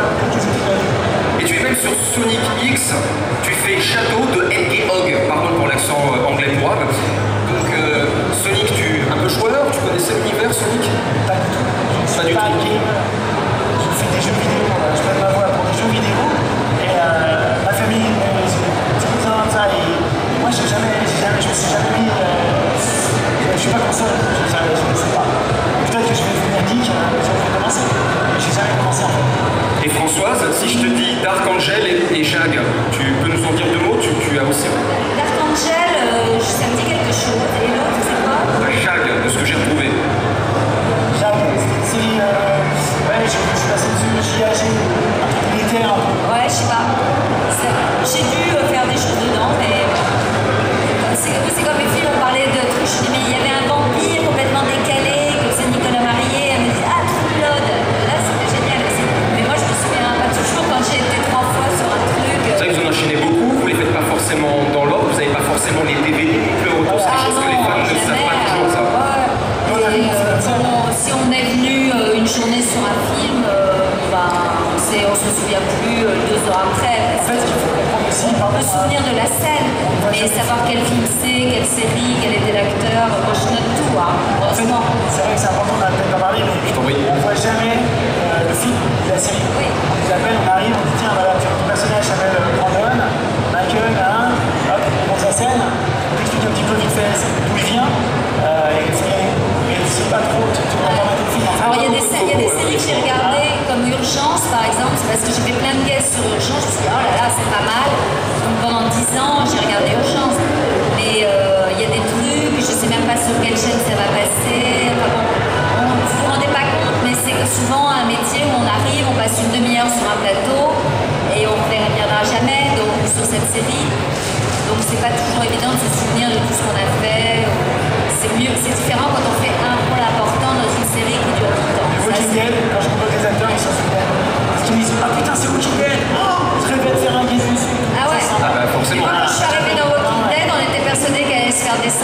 Et tu es même sur Sonic X, tu fais Château de Hedgehog, pardon pour l'accent euh, anglais pour Ab. Donc euh, Sonic, tu un peu joueur, tu connaissais l'univers Sonic? Pas du tout. Je Pas suis du pas tout. game. Je fais des jeux vidéo, je prête ma voix pour des jeux vidéo. Et euh, ma famille, mes petits cousins, ça, et moi j'ai jamais, j'ai jamais, je me suis jamais mis. Euh, je suis pas console, je ne sais pas. Peut-être que je vais devenir geek, hein, je vais commencer. Mais j'ai jamais commencé en fait. Et Françoise, si je te dis Dark Angel et, et Jag, tu peux nous en dire deux mots? Tu, tu as aussi. Dark Angel, euh, ça me dit quelque chose. Et l'autre, c'est quoi? Jag, de ce que j'ai retrouvé. Jag, c'est une série. Euh, ouais, je, je suis passé dessus, J A G, un truc militaire un peu. Ouais, je sais pas. J'ai dû euh, faire des choses dedans, mais c'est c'est comme les filles, on parlait de trucs. Je dis, mais il y avait un vampire complètement décalé, comme c'est Nicolas Marié. Elle me dit, ah, True Blood. Là, c'était génial aussi. Mais moi, je me souviens pas toujours quand j'ai été trois fois sur un truc. Vous savez, vous en enchaînez beaucoup, vous les faites pas forcément dans l'ordre, vous n'avez pas forcément les D V D non plus autour. C'est des choses que les fans ne savent pas toujours, ça. Ouais. Et, euh, bon, si on est venu euh, une journée sur un film, euh, ben, c'est- on se souvient plus euh, deux heures après. En fait, ce qu'il faut comprendre aussi, On pardon, peut se souvenir de la scène, mais savoir quel film c'est, quelle série, quel était l'acteur, moi je note tout, hein, en fait, heureusement. c'est vrai que c'est important, on n'a peut-être pas parlé, mais Je t'en prie. on ne voit jamais euh, le film de la série. Oui. On nous appelle, on arrive, on dit tiens, voilà, ton personnage s'appelle Brandon, Michael, hein, hop, on monte la scène, on t'explique un petit peu vite fait d'où il vient, euh, et mais tu sais pas trop, tu ne vas pas mettre le film en Alors il y a des, beaucoup de sé- il y a des propos, séries que j'ai regardées comme Urgence par exemple, c'est parce que j'ai fait plein de guests sur Urgence, je me suis dit oh là là c'est pas mal, donc pendant dix ans j'ai regardé Urgence, mais euh, il y a des trucs, je sais même pas sur quelle chaîne ça va passer, enfin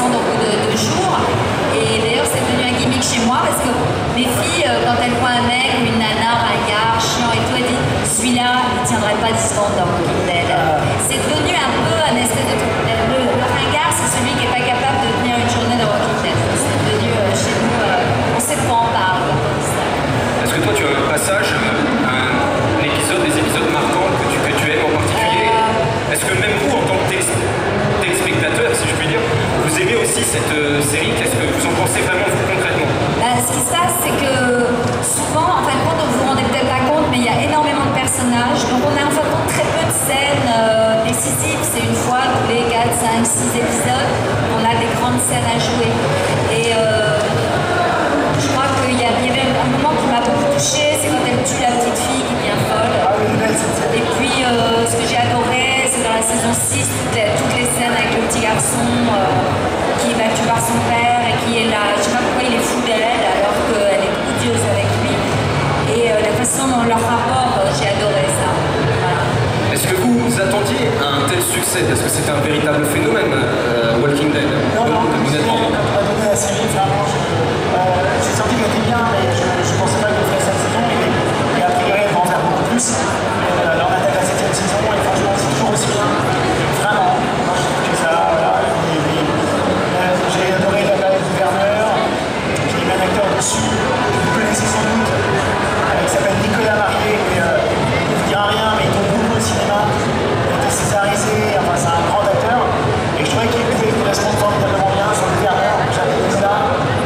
descendre au bout de deux jours. Et d'ailleurs, c'est devenu un gimmick chez moi parce que mes filles, euh, quand elles voient un mec ou une nana, ringard, chiant et tout, elles disent celui-là, il ne tiendrait pas dix secondes dans Walking Dead. C'est devenu un peu un espèce de truc. Le, le ringard, c'est celui qui n'est pas capable de tenir une journée dans Walking Dead. C'est devenu euh, chez nous, euh, on sait de quoi on parle. Est-ce que toi, tu as un passage, un, un épisode, des épisodes marquants que tu, que tu aimes en particulier? euh... Est-ce que même vous, en tant que téléspectateur, si je puis dire, vous aimez aussi cette euh, série? Qu'est-ce que vous en pensez vraiment vous, concrètement? Bah, ce qui se passe, c'est que souvent, en fin de compte, vous vous rendez peut-être pas compte, mais il y a énormément de personnages. Donc on a en fin de compte très peu de scènes euh, décisives. C'est une fois tous les quatre, cinq, six épisodes, on a des grandes scènes à jouer. Et euh, je crois qu'il y, y avait un moment qui m'a beaucoup touchée, c'est quand elle tue la petite fille qui devient folle. Et puis euh, ce que j'ai adoré, c'est dans la saison six, toutes les, toutes les scènes avec le petit garçon euh, qui est battu par son père et qui est là, je sais pas pourquoi il est fou d'elle alors qu'elle est odieuse avec lui. Et euh, la façon dont leur rapport, euh, j'ai adoré ça. Voilà. Est-ce que vous vous attendiez à un tel succès? Parce que c'est un véritable phénomène, euh, Walking Dead. Non, non, honnêtement. Quand on a donné la série, vraiment, euh, j'ai senti qu'elle était bien, mais je ne pensais pas qu'elle ferait cette saison. Et, et a priori, elle va en faire beaucoup plus. Et, euh, là, on attaque la septième saison, et franchement, c'est toujours aussi bien. Vraiment, moi, je trouve que ça. Voilà, et, et, euh, j'ai adoré la belle gouverneur. J'ai mis un acteur dessus, que vous connaissez sans doute, euh, qui s'appelle Nicolas Marié. Et, euh, il ne vous dira rien, mais il tombe beaucoup au cinéma. Il a été césarisé, enfin, c'est un grand acteur. Et je trouvais qu'il pouvait correspondre formidablement bien sur le gouverneur. J'avais Nicolas.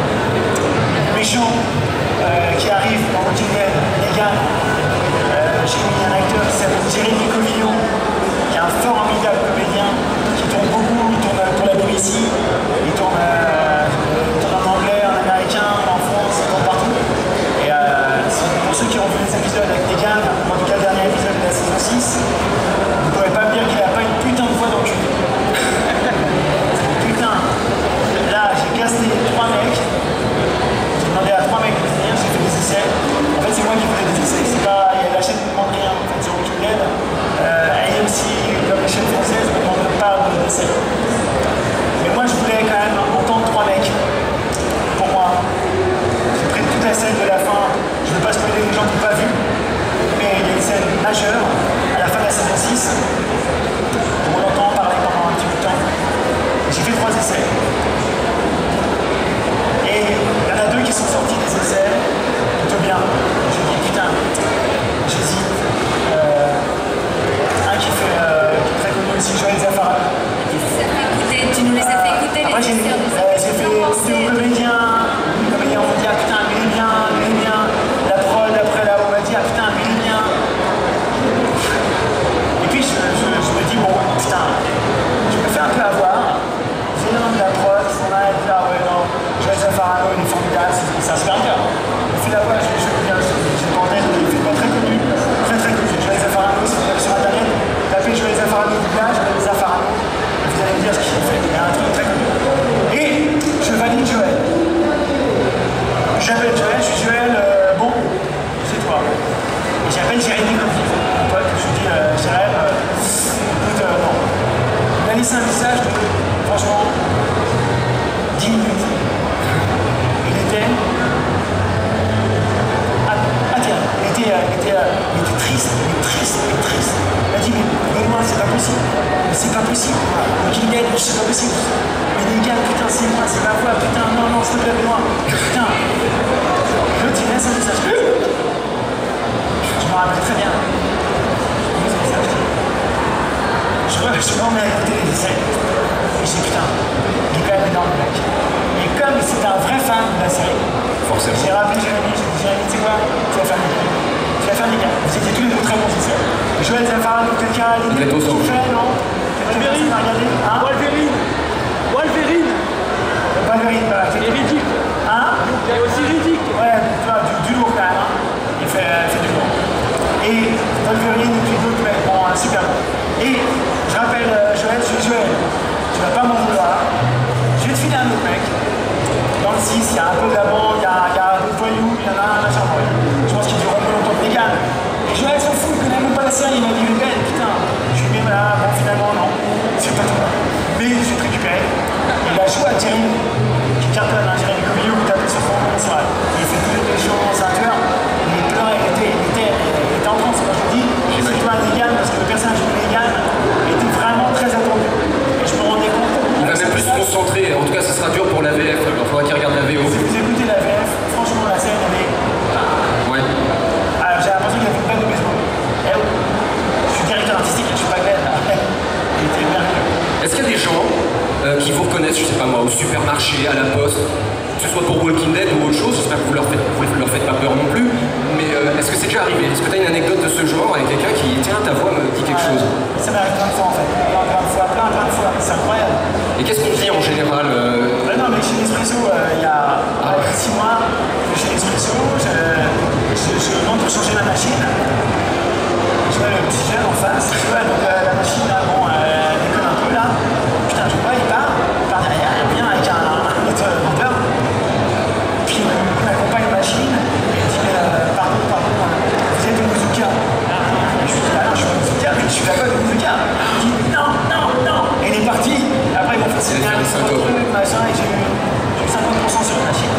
Le méchant euh, qui arrive dans Walking Dead, Negan. Euh, j'ai mis un acteur qui s'appelle Jérémy Covillon, qui est un formidable comédien, qui tourne beaucoup, il tourne pour la B B C, il tourne, euh, il tourne en anglais, en américain, en France, il tourne partout. Et euh, pour ceux qui ont vu les épisodes avec Negan, en tout cas le dernier épisode de la saison six, vous ne pouvez pas me dire qu'il n'a pas une putain de voix dans le cul. Putain, là j'ai casté trois mecs, j'ai demandé à trois mecs de venir, j'ai fait des essais. En fait c'est moi qui faisais des essais, c'est pas, il y a la chaîne qui ne demande rien en fait sur Walking Dead. Euh, A M C, comme les chaînes françaises, ne demandent pas d'essais. Mais moi je voulais quand même entendre trois mecs. Pour moi, j'ai pris toute la scène de la fin, je ne veux pas spoiler les gens qui n'ont pas vu, mais il y a une scène majeure à la fin de la saison six, où on entend parler pendant un petit peu de temps. J'ai fait trois essais. Et il y en a deux qui sont sortis des essais, plutôt bien. J'ai dit putain, j'hésite. Euh, un qui, fait, euh, qui est très connu aussi, Joël Zafara. Tu nous les as fait écouter, après, les j'ai euh, fait écouter au comédien. Le comédien, on m'a dit ah putain, lui il est bien, lui il est bien. La prod, après là, on m'a dit ah putain, lui il est bien. Et puis je, je, je me dis bon, putain, je me fais un peu avoir. J'ai le nom de la prod, ils sont là, ils disent ah ouais, non, Joël Zafara, il est formidable, c'est un super gars. Je fais la voix, je je viens, j'ai pas en tête, il fait pas très connu, très très connu. Joël Zafara, si vous allez sur internet, tapez Joël Zafara doublage, Joël Zafara. Vous allez me dire ce qu'il fait, il y a un truc très connu. Et je valide Joël. J'appelle Joël, je suis Joël, euh, bon, c'est toi. Et j'appelle Jérémy Covillon, mon pote, je lui dis, euh, Jérémy, euh, écoute, euh, non. Il m'a laissé un message de, franchement, dix minutes. Il était. Ah, ah tiens, il était, euh, il, était, euh, il était triste, il était triste, il était triste. Il m'a dit, mais donne-moi, c'est pas possible. Mais c'est pas possible. Walking Dead, c'est pas possible. Mais les gars, putain, c'est moi, c'est ma voix, putain, non, non, s'il te plaît, moi. Putain. L'autre, il laisse un message. Je me rappelle très bien. Je me remets à écouter les essais. Et je dis, putain, il est quand même énorme, le mec. Et comme c'était un vrai fan de la série, forcément, j'ai rappelé Jérémy, j'ai dit, Jérémy, tu sais quoi, tu vas faire des gars. Tu vas faire des gars. Vous étiez tous les deux très bons essais. Joël Zafara, quelqu'un a l'idée de ce qu'il fait, non? Wolverine, hein? Wolverine, Wolverine, Wolverine, voilà. il est ridicule. Hein? Il est aussi ridicule. Ouais, tu vois, du, du lourd quand même, hein. Il fait, euh, fait du lourd. Et Wolverine et puis d'autres mecs, bon, hein, super bon. Et je rappelle euh, Joël, je dis Joël, tu vas pas m'en vouloir, je vais te filer un autre mec. Dans le six, il y a un peu d'avant, il y a, il y a d'autres voyous, il y en a un machin, ouais. Je pense qu'ils dureront plus longtemps que Negan. Et Joël s'en fout, il connaît même pas la série, il m'a dit une belle, putain. Je lui ai mis là, bon finalement non, c'est pas tout. Mais je vais te récupérer. Il a joué à Thierry j'espère que vous leur faites, vous leur faites pas peur non plus, mais euh, est-ce que c'est déjà arrivé? Est-ce que tu as une anecdote de ce genre avec quelqu'un qui, tiens, ta voix me dit quelque chose? Ça m'arrive plein de fois en fait, plein, plein de fois, plein, plein de fois, c'est incroyable. Et qu'est-ce qu'on dit en général euh... Ouais, non, mais chez Nespresso, euh, il y a ah. euh, six mois, chez Nespresso, je, je, je monte pour changer la machine. Je vois le petit jeune en face, je vois donc, euh, la machine là, bon, elle euh, déconne un peu là. Putain, je vois, il part, il part derrière, il vient avec un, un autre vendeur. Puis il m'accompagne la machine et il dit euh, pardon, pardon, vous êtes de Muzuka. Je lui dis, ah non, je suis de Muzuka, mais je suis là-bas de Muzuka. Il dit, non, non, non. Et il est parti. Après, ils m'ont fait signer un truc, machin, et j'ai eu cinquante pour cent sur la machine.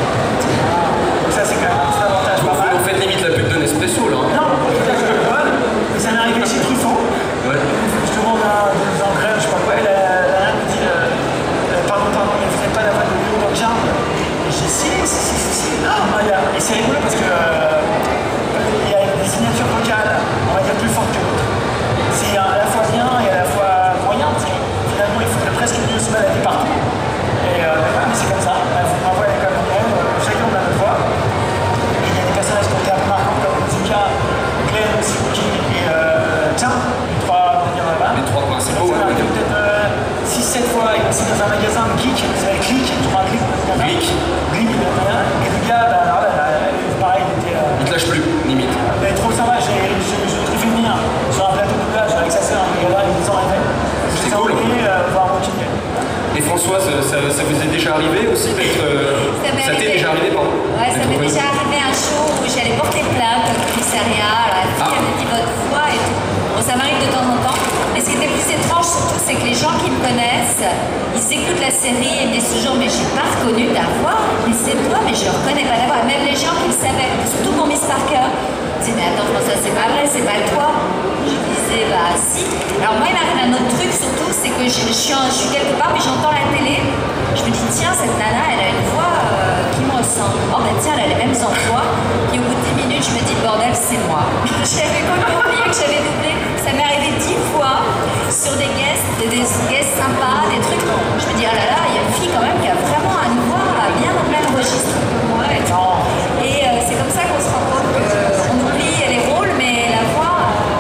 Donc ça, c'est quand même un avantage pas mal. Vous faites limite la pub de Nespresso là. Non, je le vois, mais ça m'est arrivé chez Truffaut. Ouais. Je demande à des engrais, je sais pas quoi, et la nana me dit euh, pardon, pardon, mais vous n'êtes pas la voix de Léo dans le jardin. Et je dis si, si, si, si, si. Non, et c'est rigolo parce que euh, il y a des signatures vocales, on va dire plus fortes que l'autre. C'est à la fois bien et à la fois moyen, parce que finalement il faudrait presque mieux se balader partout. Et euh, ouais, mais c'est comme ça, ma voix est comme elle, chacun on a notre voix. Et il y a des personnages qui ont été un peu marquants comme Muzuka, Glenn, Suzuki et euh, Tiens, les trois on va dire là-bas. Les trois principaux, ouais. Peut-être euh, six sept fois, il est aussi dans un magasin de geek, vous savez, Click, je crois, Click. Click. Click, il y en a un. Et le gars, bah, alors là, pareil, il était. Euh, il te lâche plus, limite. Il est trop sympa, je l'ai fait venir sur un plateau de doublage avec sa sœur, il nous en rêvait. Je les ai envoyés voir Rocky. Et Françoise, ça, ça vous est déjà arrivé aussi d'être. Euh, ça t'est déjà arrivé, pardon? Ouais, ça m'est déjà arrivé un jour où j'allais porter plainte au commissariat, la fille ah. avait dit votre voix et tout. Bon, ça m'arrive de temps en temps. Mais ce qui était plus étrange surtout, c'est que les gens qui me connaissent, ils écoutent la série et me disent toujours mais j'ai pas reconnu ta voix, mais c'est toi, mais je reconnais pas ta voix. Même les gens qui le savaient, surtout pour Miss Parker, ils disaient mais attends François, c'est pas vrai, c'est pas toi. Je disais bah si. Alors moi il m'arrive un autre truc surtout, c'est que je, je, suis, je suis quelque part mais j'entends la télé, je me dis tiens cette nana elle a une voix euh, qui me ressemble. Oh ben tiens elle a les mêmes emplois. Et au bout de dix minutes je me dis bordel c'est moi. J'avais complètement oublié que j'avais doublé. Ça m'est arrivé dix fois sur des guests, des, des guests sympas, des trucs. Je me dis oh là là, il y a une fille quand même qui a vraiment une voix bien dans le même registre que moi. Et, et euh, c'est comme ça qu'on se rend compte qu'on oublie les rôles mais la voix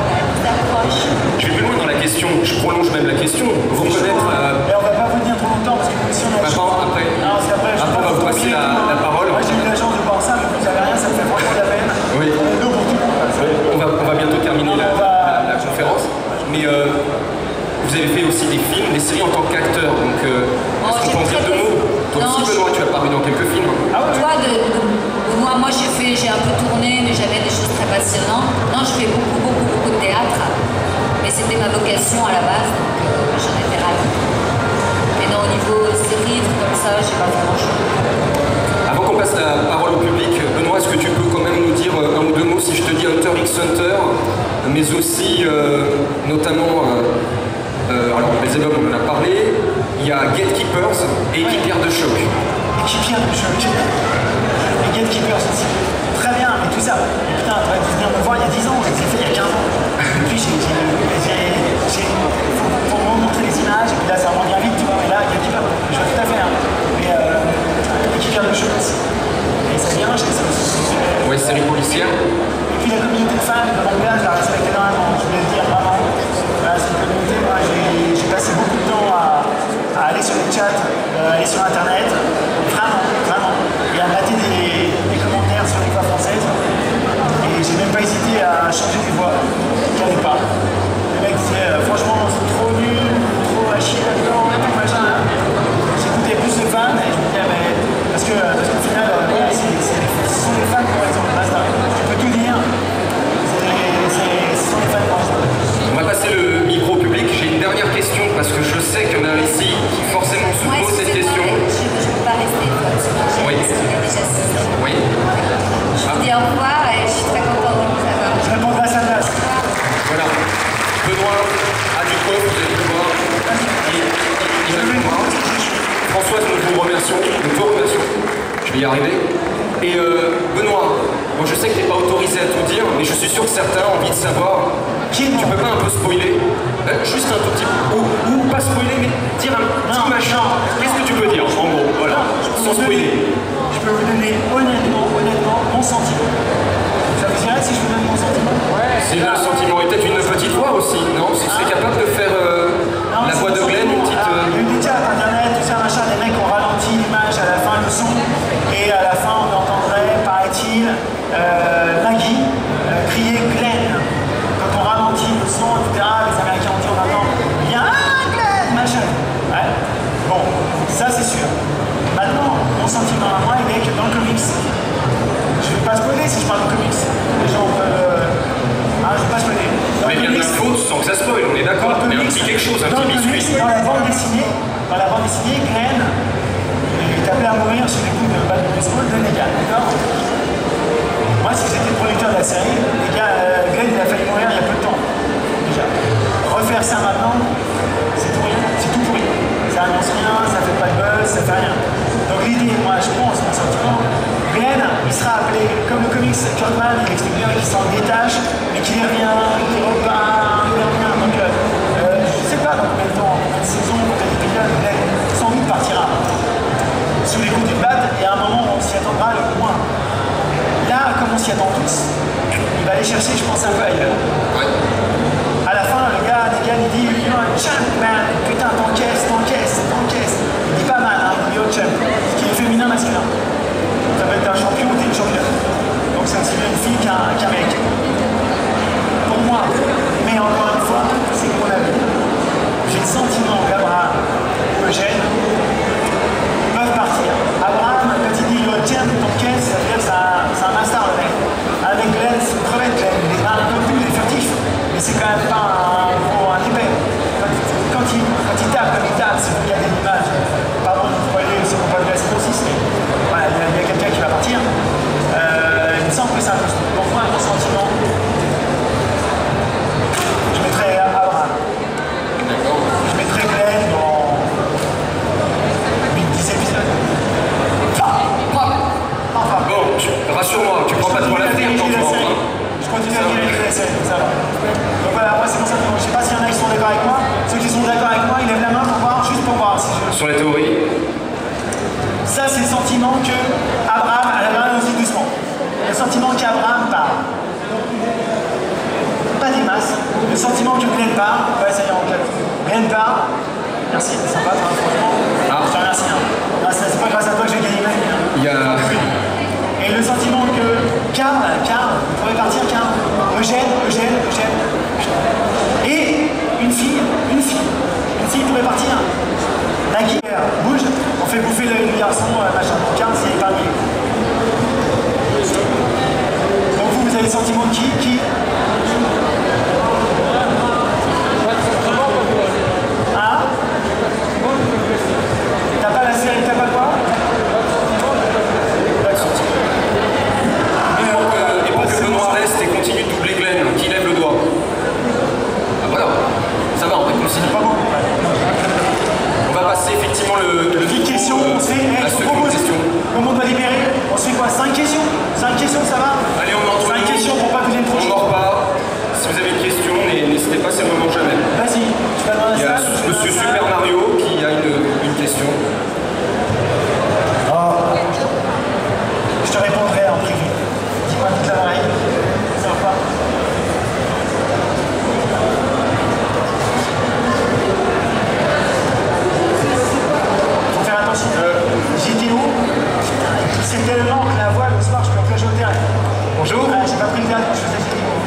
je vais plus loin dans la question, je prolonge même la question. Vous reconnaître. Euh... Mais on va pas vous dire trop longtemps parce que si on a. Bah, bon, après, non, parce qu'après, je après on va vous passer la, la parole. Moi j'ai eu la chance de voir ça, mais vous savez rien, ça me fait franchement de la peine. Oui. On est deux pour tout. On va, on va bientôt terminer la, la, la conférence. Mais euh, vous avez fait aussi des films, des séries en tant qu'acteur. Donc, euh, oh, est-ce qu'on peut en dire deux mots? Toi aussi, Benoît, tu as paru dans quelques films. Ah ouais. Toi, de, de, de, moi, moi j'ai fait, j'ai un peu tourné, mais j'avais des choses très passionnantes. Non, je fais beaucoup, beaucoup, beaucoup de théâtre. Mais c'était ma vocation à la base, donc euh, j'en étais ravie. Mais non, au niveau série, trucs comme ça, j'ai pas vraiment chose. Avant qu'on passe la parole au public, Benoît, est-ce que tu peux quand même nous dire un ou deux mots si je te dis Hunter x Hunter, mais aussi euh, notamment, euh, euh, alors les albums on en a parlé, il y a Gatekeepers et Équipière de choc. Équipière de choc. Et Gatekeepers aussi. Très bien, mais tout ça. Et putain, tu venir me voir il y a dix ans, je les ai fait il y a quinze ans. Et puis j'ai. Faut me montrer les images, et puis là ça revient vite, tu vois, mais là, Gatekeepers, je vois tout à fait. Hein. Mais euh, Équipière de choc aussi. Et ça vient, je sais ça aussi. Ouais, série policière. Et puis la communauté de fans de manga, je la respecte énormément, je voulais le dire vraiment. Voilà, c'est une communauté, moi j'ai passé beaucoup de temps à, à aller sur les chats, euh, aller sur internet, vraiment, vraiment, et à mater des, des commentaires sur les voix françaises. Et j'ai même pas hésité à changer des voix qui n'allaient pas. Les mecs disaient euh, franchement c'est trop nul, trop à chier là-dedans, machin. J'écoutais plus de fans et je me disais mais parce que parce qu'au final euh, c'est, c'est, ce sont les fans par exemple, basta. Je peux tout dire. On va passer le micro au public. J'ai une dernière question parce que je sais qu'il y en a ici qui forcément se Moi, posent cette question. Je ne peux pas rester. Oui. Déjà oui. Je vous dis au revoir et je suis très contente de vous avoir. Je répondrai à sa place. Voilà. Benoît a du coup, vous allez le voir. Il, il va le voir. Françoise, nous vous remercions. Nous vous remercions. Je vais y arriver. Et euh, Benoît, bon, je sais que tu n'es pas autorisé à tout dire, mais je suis sûr que certains ont envie de savoir. Tu peux pas un peu spoiler euh, juste un tout petit peu, ou, ou pas spoiler, mais dire un petit machin. Qu'est-ce que tu peux dire, en gros, voilà, sans spoiler. Je peux vous donner honnêtement, honnêtement sentiment. Ça vous dirait si je vous donne mon sentiment? C'est le sentiment, et peut-être une petite voix aussi, non? Si tu serais capable de faire euh, non, la voix de Glenn, une petite... Ah, il y a eu des chats internet, tout ça, machin, des mecs ont ralenti l'image à la fin, le son, et à la fin on entendrait, paraît-il, euh, Maggie euh, crier Glenn. Quand on ralentit le son, et cetera, les Américains ont dit on entend bien ah, Glenn, machin. Ouais. Bon, ça c'est sûr. Maintenant, mon sentiment à moi, il est que dans le comics, je ne vais pas spoiler si je parle de comics. Les gens peuvent... Euh, ah, je ne vais pas spoiler. Mais il y a de l'info sans que ça spoil, on est d'accord. Mais un petit quelque chose, un petit biscuit. Dans la bande dessinée, dans la bande dessinée, Glenn est appelé à mourir sur les coups de balle de baseball de les gars, d'accord? Moi, si j'étais producteur de la série, les gars, euh, Glenn il a failli mourir il y a peu de temps, déjà. Refaire ça maintenant, c'est tout rien, c'est tout pourri. Ça annonce rien, ça fait pas de buzz, ça fait rien. Donc l'idée, moi je pense, mon sentiment, Glenn, il sera appelé, comme le comics Kirkman, il explique bien qu'il s'en détache, mais qu'il revient, qu'il repart, qu'il revient. Donc euh, euh, je sais pas dans combien de temps, combien de saisons, combien d'épisodes, Glenn sans doute partira. Sous les coups du bat, et à un moment on s'y attendra le moins. Là, comme on s'y attend tous, il va aller chercher, je pense, un peu ailleurs. Ouais. À la fin, le gars, des gars, il dit You're a champ, man. Putain, t'encaisses, t'encaisses, t'encaisses. Il dit pas mal, hein, You're a champ, qui est féminin, masculin. Ça peut être un champion ou t'es une championne. Donc c'est aussi bien une fille qu'un qu'un mec. Pour moi, mais encore une fois, c'est mon avis. J'ai le sentiment qu'Abraham, Eugène, peuvent partir. Abraham, quand il dit You're a champ, t'encaisses, ça veut dire que c'est un master, le mec. Avec Glenn, c'est une crevette, Glenn. Il est un peu plus, il est furtif. Mais c'est quand même pas un gros un épais. Quand, quand, il, quand il tape comme il tape, si vous regardez l'image, pardon de vous spoiler, c'est mon pote de la six, mais voilà, il y a, a quelqu'un qui va partir. Euh, il me semble que c'est un peu. Pour moi, mon sentiment, je mettrais Abraham. D'accord. Je mettrais Glenn dans huit dix épisodes. Enfin, enfin. Bon, tu- rassure-moi, tu prends pas trop l'avenir quand tu rentres. Hein. Je continue à diriger la scène, ça va. Donc voilà, moi c'est mon sentiment. Je sais pas s'il y en a qui sont d'accord avec moi. Ceux qui sont d'accord avec moi, ils lèvent la main pour voir, juste pour voir si je... Sur les théories. Ça, c'est le sentiment que Abraham, à la main aussi doucement. Le sentiment qu'Abraham part. Pas des masses. Le sentiment que Glenn part. Ouais, ça y est, on calme. Glenn part. Merci, c'est sympa, toi, franchement. Ah. Je te remercie. Hein. Ah, c'est pas grâce à toi que j'ai gagné ma vie. Hein. Il y a... Et le sentiment que Karl, Karl, vous pourrez partir, Karl, Eugène, Eugène, Eugène. Et une fille, une fille. Une fille pourrait partir. Nagui, bouge, on fait bouffer le garçon, machin. Karl, c'est épargné. Donc vous, vous avez le sentiment de qui, qui Hein? T'as pas la série, t'as pas quoi? Et pour que Benoît reste et continue de doubler Glenn, qui lève le doigt. Ah voilà, ça va, on va continuer. On va passer effectivement le... le dix questions, on se fait, la hey, seconde propose, question. comment on doit libérer? On se fait quoi? cinq questions? cinq questions, ça va? Allez, on entre cinq nous. questions pour pas que vous ayez trop On chaud. mord pas. Si vous avez une question, n'hésitez pas, c'est le moment jamais. Vas-y, tu vas dans la Il y a salle. tu vas dans Monsieur la salle. Super Mario qui a une, une question. Oh. Je te répondrai en privé. Dis-moi toute la oreille. Ça va pas? Faut faire attention. J'étais où? C'est tellement que la voix le soir, je peux plus jouer au terrain. Bonjour. Ah, j'ai pas pris le gars quand je faisais J'étais où.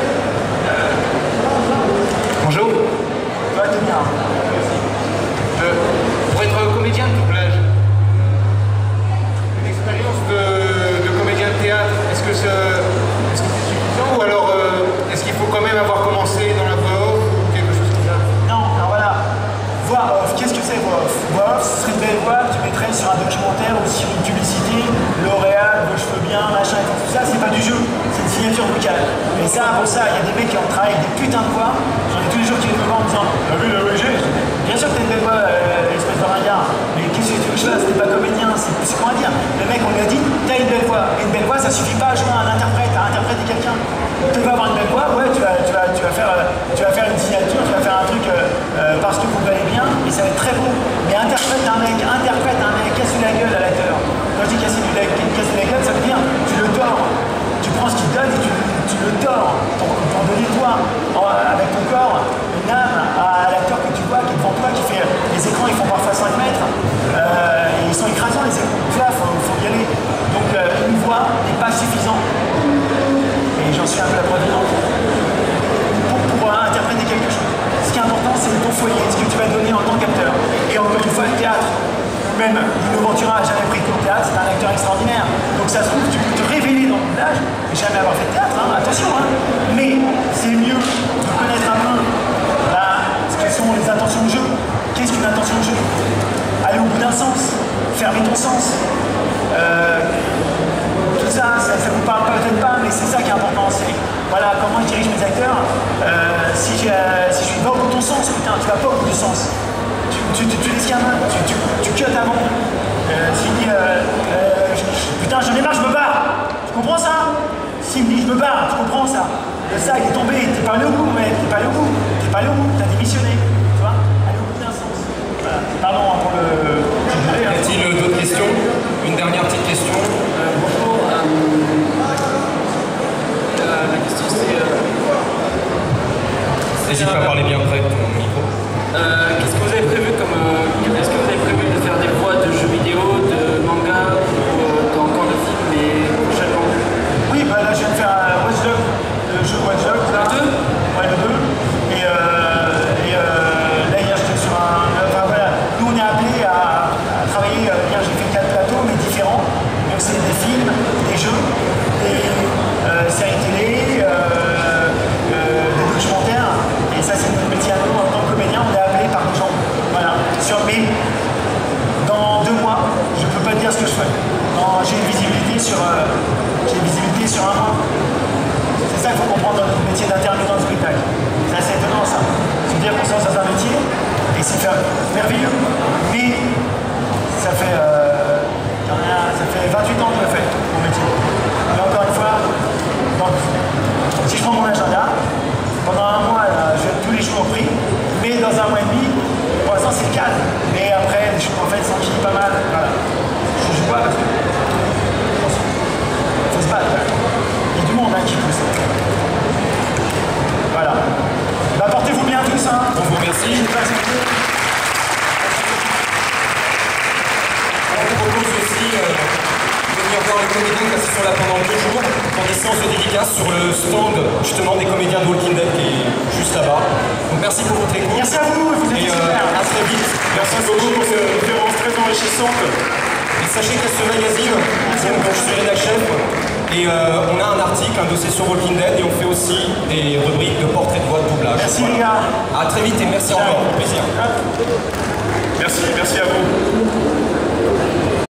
Bonjour. Tu vas tenir. Euh, pour être comédien de doublage, une expérience de, de comédien de théâtre, est-ce que c'est est-ce que c'est suffisant ou alors euh, est-ce qu'il faut quand même avoir commencé dans la voix off ou quelque chose comme ça? Non, alors voilà. Voix off, qu'est-ce que c'est voix off? Voix off, ce serait une belle voix que tu mettrais sur un documentaire ou sur une publicité, L'Oréal, vos cheveux bien, machin et tout ça, c'est pas du jeu, c'est une signature vocale. Et ça, pour ça, il y a des mecs qui ont travaillé avec des putains de voix, j'en ai tous les jours qui viennent me voir en me disant t'as vu le V G? Bien sûr que t'as une belle voix, euh, espèce de ringard, mais qu'est-ce que tu veux que je fasse? T'es pas comédien, c'est comment dire? Le mec, on lui a dit t'as une belle voix. Et une belle voix, ça suffit pas à jouer à un interprète, à interpréter quelqu'un. Tu vas avoir une belle voix, ouais, tu vas, tu vas, tu vas, faire, euh, tu vas faire une signature, tu vas faire un truc euh, euh, parce que vous allez bien, et ça va être très beau. Mais interprète un mec, interprète un mec, casse la gueule à l'acteur. Quand je dis casser la, casser la gueule, ça veut dire tu le tords. Tu un peu la preuve vivante. Pour pouvoir interpréter quelque chose. Ce qui est important, c'est ton foyer, ce que tu vas donner en tant qu'acteur. Et encore une fois, le théâtre, même Lino Ventura n'a jamais pris de cours de théâtre, c'est un acteur extraordinaire. Donc ça se trouve, tu peux te révéler dans le doublage, et jamais avoir fait de théâtre, hein, attention. Hein. Mais c'est mieux de connaître un peu bah, ce que sont les intentions de jeu. Qu'est-ce qu'une intention de jeu? Aller au bout d'un sens, fermer ton sens. Euh, tout ça, ça ne vous parle peut-être pas, mais c'est ça qui est important. C'est voilà, comment je dirige mes acteurs. Euh, si, euh, si je suis pas au bout de ton sens, putain, tu vas pas au bout du sens. Tu, tu, tu, tu laisses qu'un main, tu, tu, tu cut avant. Euh, si il dit, euh, euh, je, je, putain, j'en ai marre, je me barre. Tu comprends ça? S'il me dit, je me barre, tu comprends ça? Le sac est tombé, t'es pas allé au bout, mec, t'es pas allé au bout, t'es pas allé au bout, t'as démissionné. Tu vois? Aller au bout d'un sens. Voilà. Pardon pour le. Y a-t-il d'autres questions? Une dernière petite question. Euh, bonjour. Euh, la, la question c'est. Euh, N'hésite pas à parler bien près de ton micro. Euh, Qu'est-ce que vous avez prévu comme. Euh, Est-ce que vous avez prévu de faire des voix de jeux vidéo, de manga ou euh, encore de films, mais prochainement? Oui, bah là je viens de faire un Watch Dogs, le jeu Watch Dogs. Là. Le deux? Ouais, le deux. Et, euh, et euh, là hier j'étais sur un. Enfin voilà, nous on est appelés à, à travailler. Euh, hier j'ai fait quatre plateaux, mais différents. Donc c'est des films, des jeux, des euh, séries télé, euh, euh, des documentaires. Et ça c'est notre métier à nous en tant que comédien, on est appelés par des gens. Voilà. Sur, mais dans deux mois, je peux pas te dire ce que je fais. J'ai une visibilité sur. Euh, j'ai une visibilité sur un mois. C'est ça qu'il faut comprendre dans notre métier d'intermittent de spectacle. C'est assez étonnant ça. Se dire qu'on se lance dans un métier et c'est merveilleux. Mais ça fait, euh, ça fait vingt-huit ans que je le fais, mon métier. Et encore une fois, donc, si je prends mon agenda, pendant un mois, là, je vais tous les jours pris, mais dans un mois et demi, pour l'instant c'est calme. Mais après, je en fait s'enquille pas mal. Voilà. Je joue pas parce que. Faut se battre. Il y a du monde hein, qui pousse. Voilà. Bah, portez-vous bien tous. Hein. On vous remercie. On vous propose aussi euh, de venir voir les comédiens qui sont là pendant deux jours pour des séances de dédicace sur le stand justement des comédiens de Walking Dead qui est juste là-bas. Donc merci pour votre écoute. Merci à vous. Vous êtes et super. Euh, à très vite. Merci beaucoup pour cette conférence très enrichissante. Et sachez qu'il y a ce magazine dont je suis rédac chef. Et euh, on a un article, un dossier sur Walking Dead et on fait aussi des rubriques de portraits de voix de doublage. Merci voilà. les gars. À très vite et merci encore, au plaisir. Merci, merci à vous.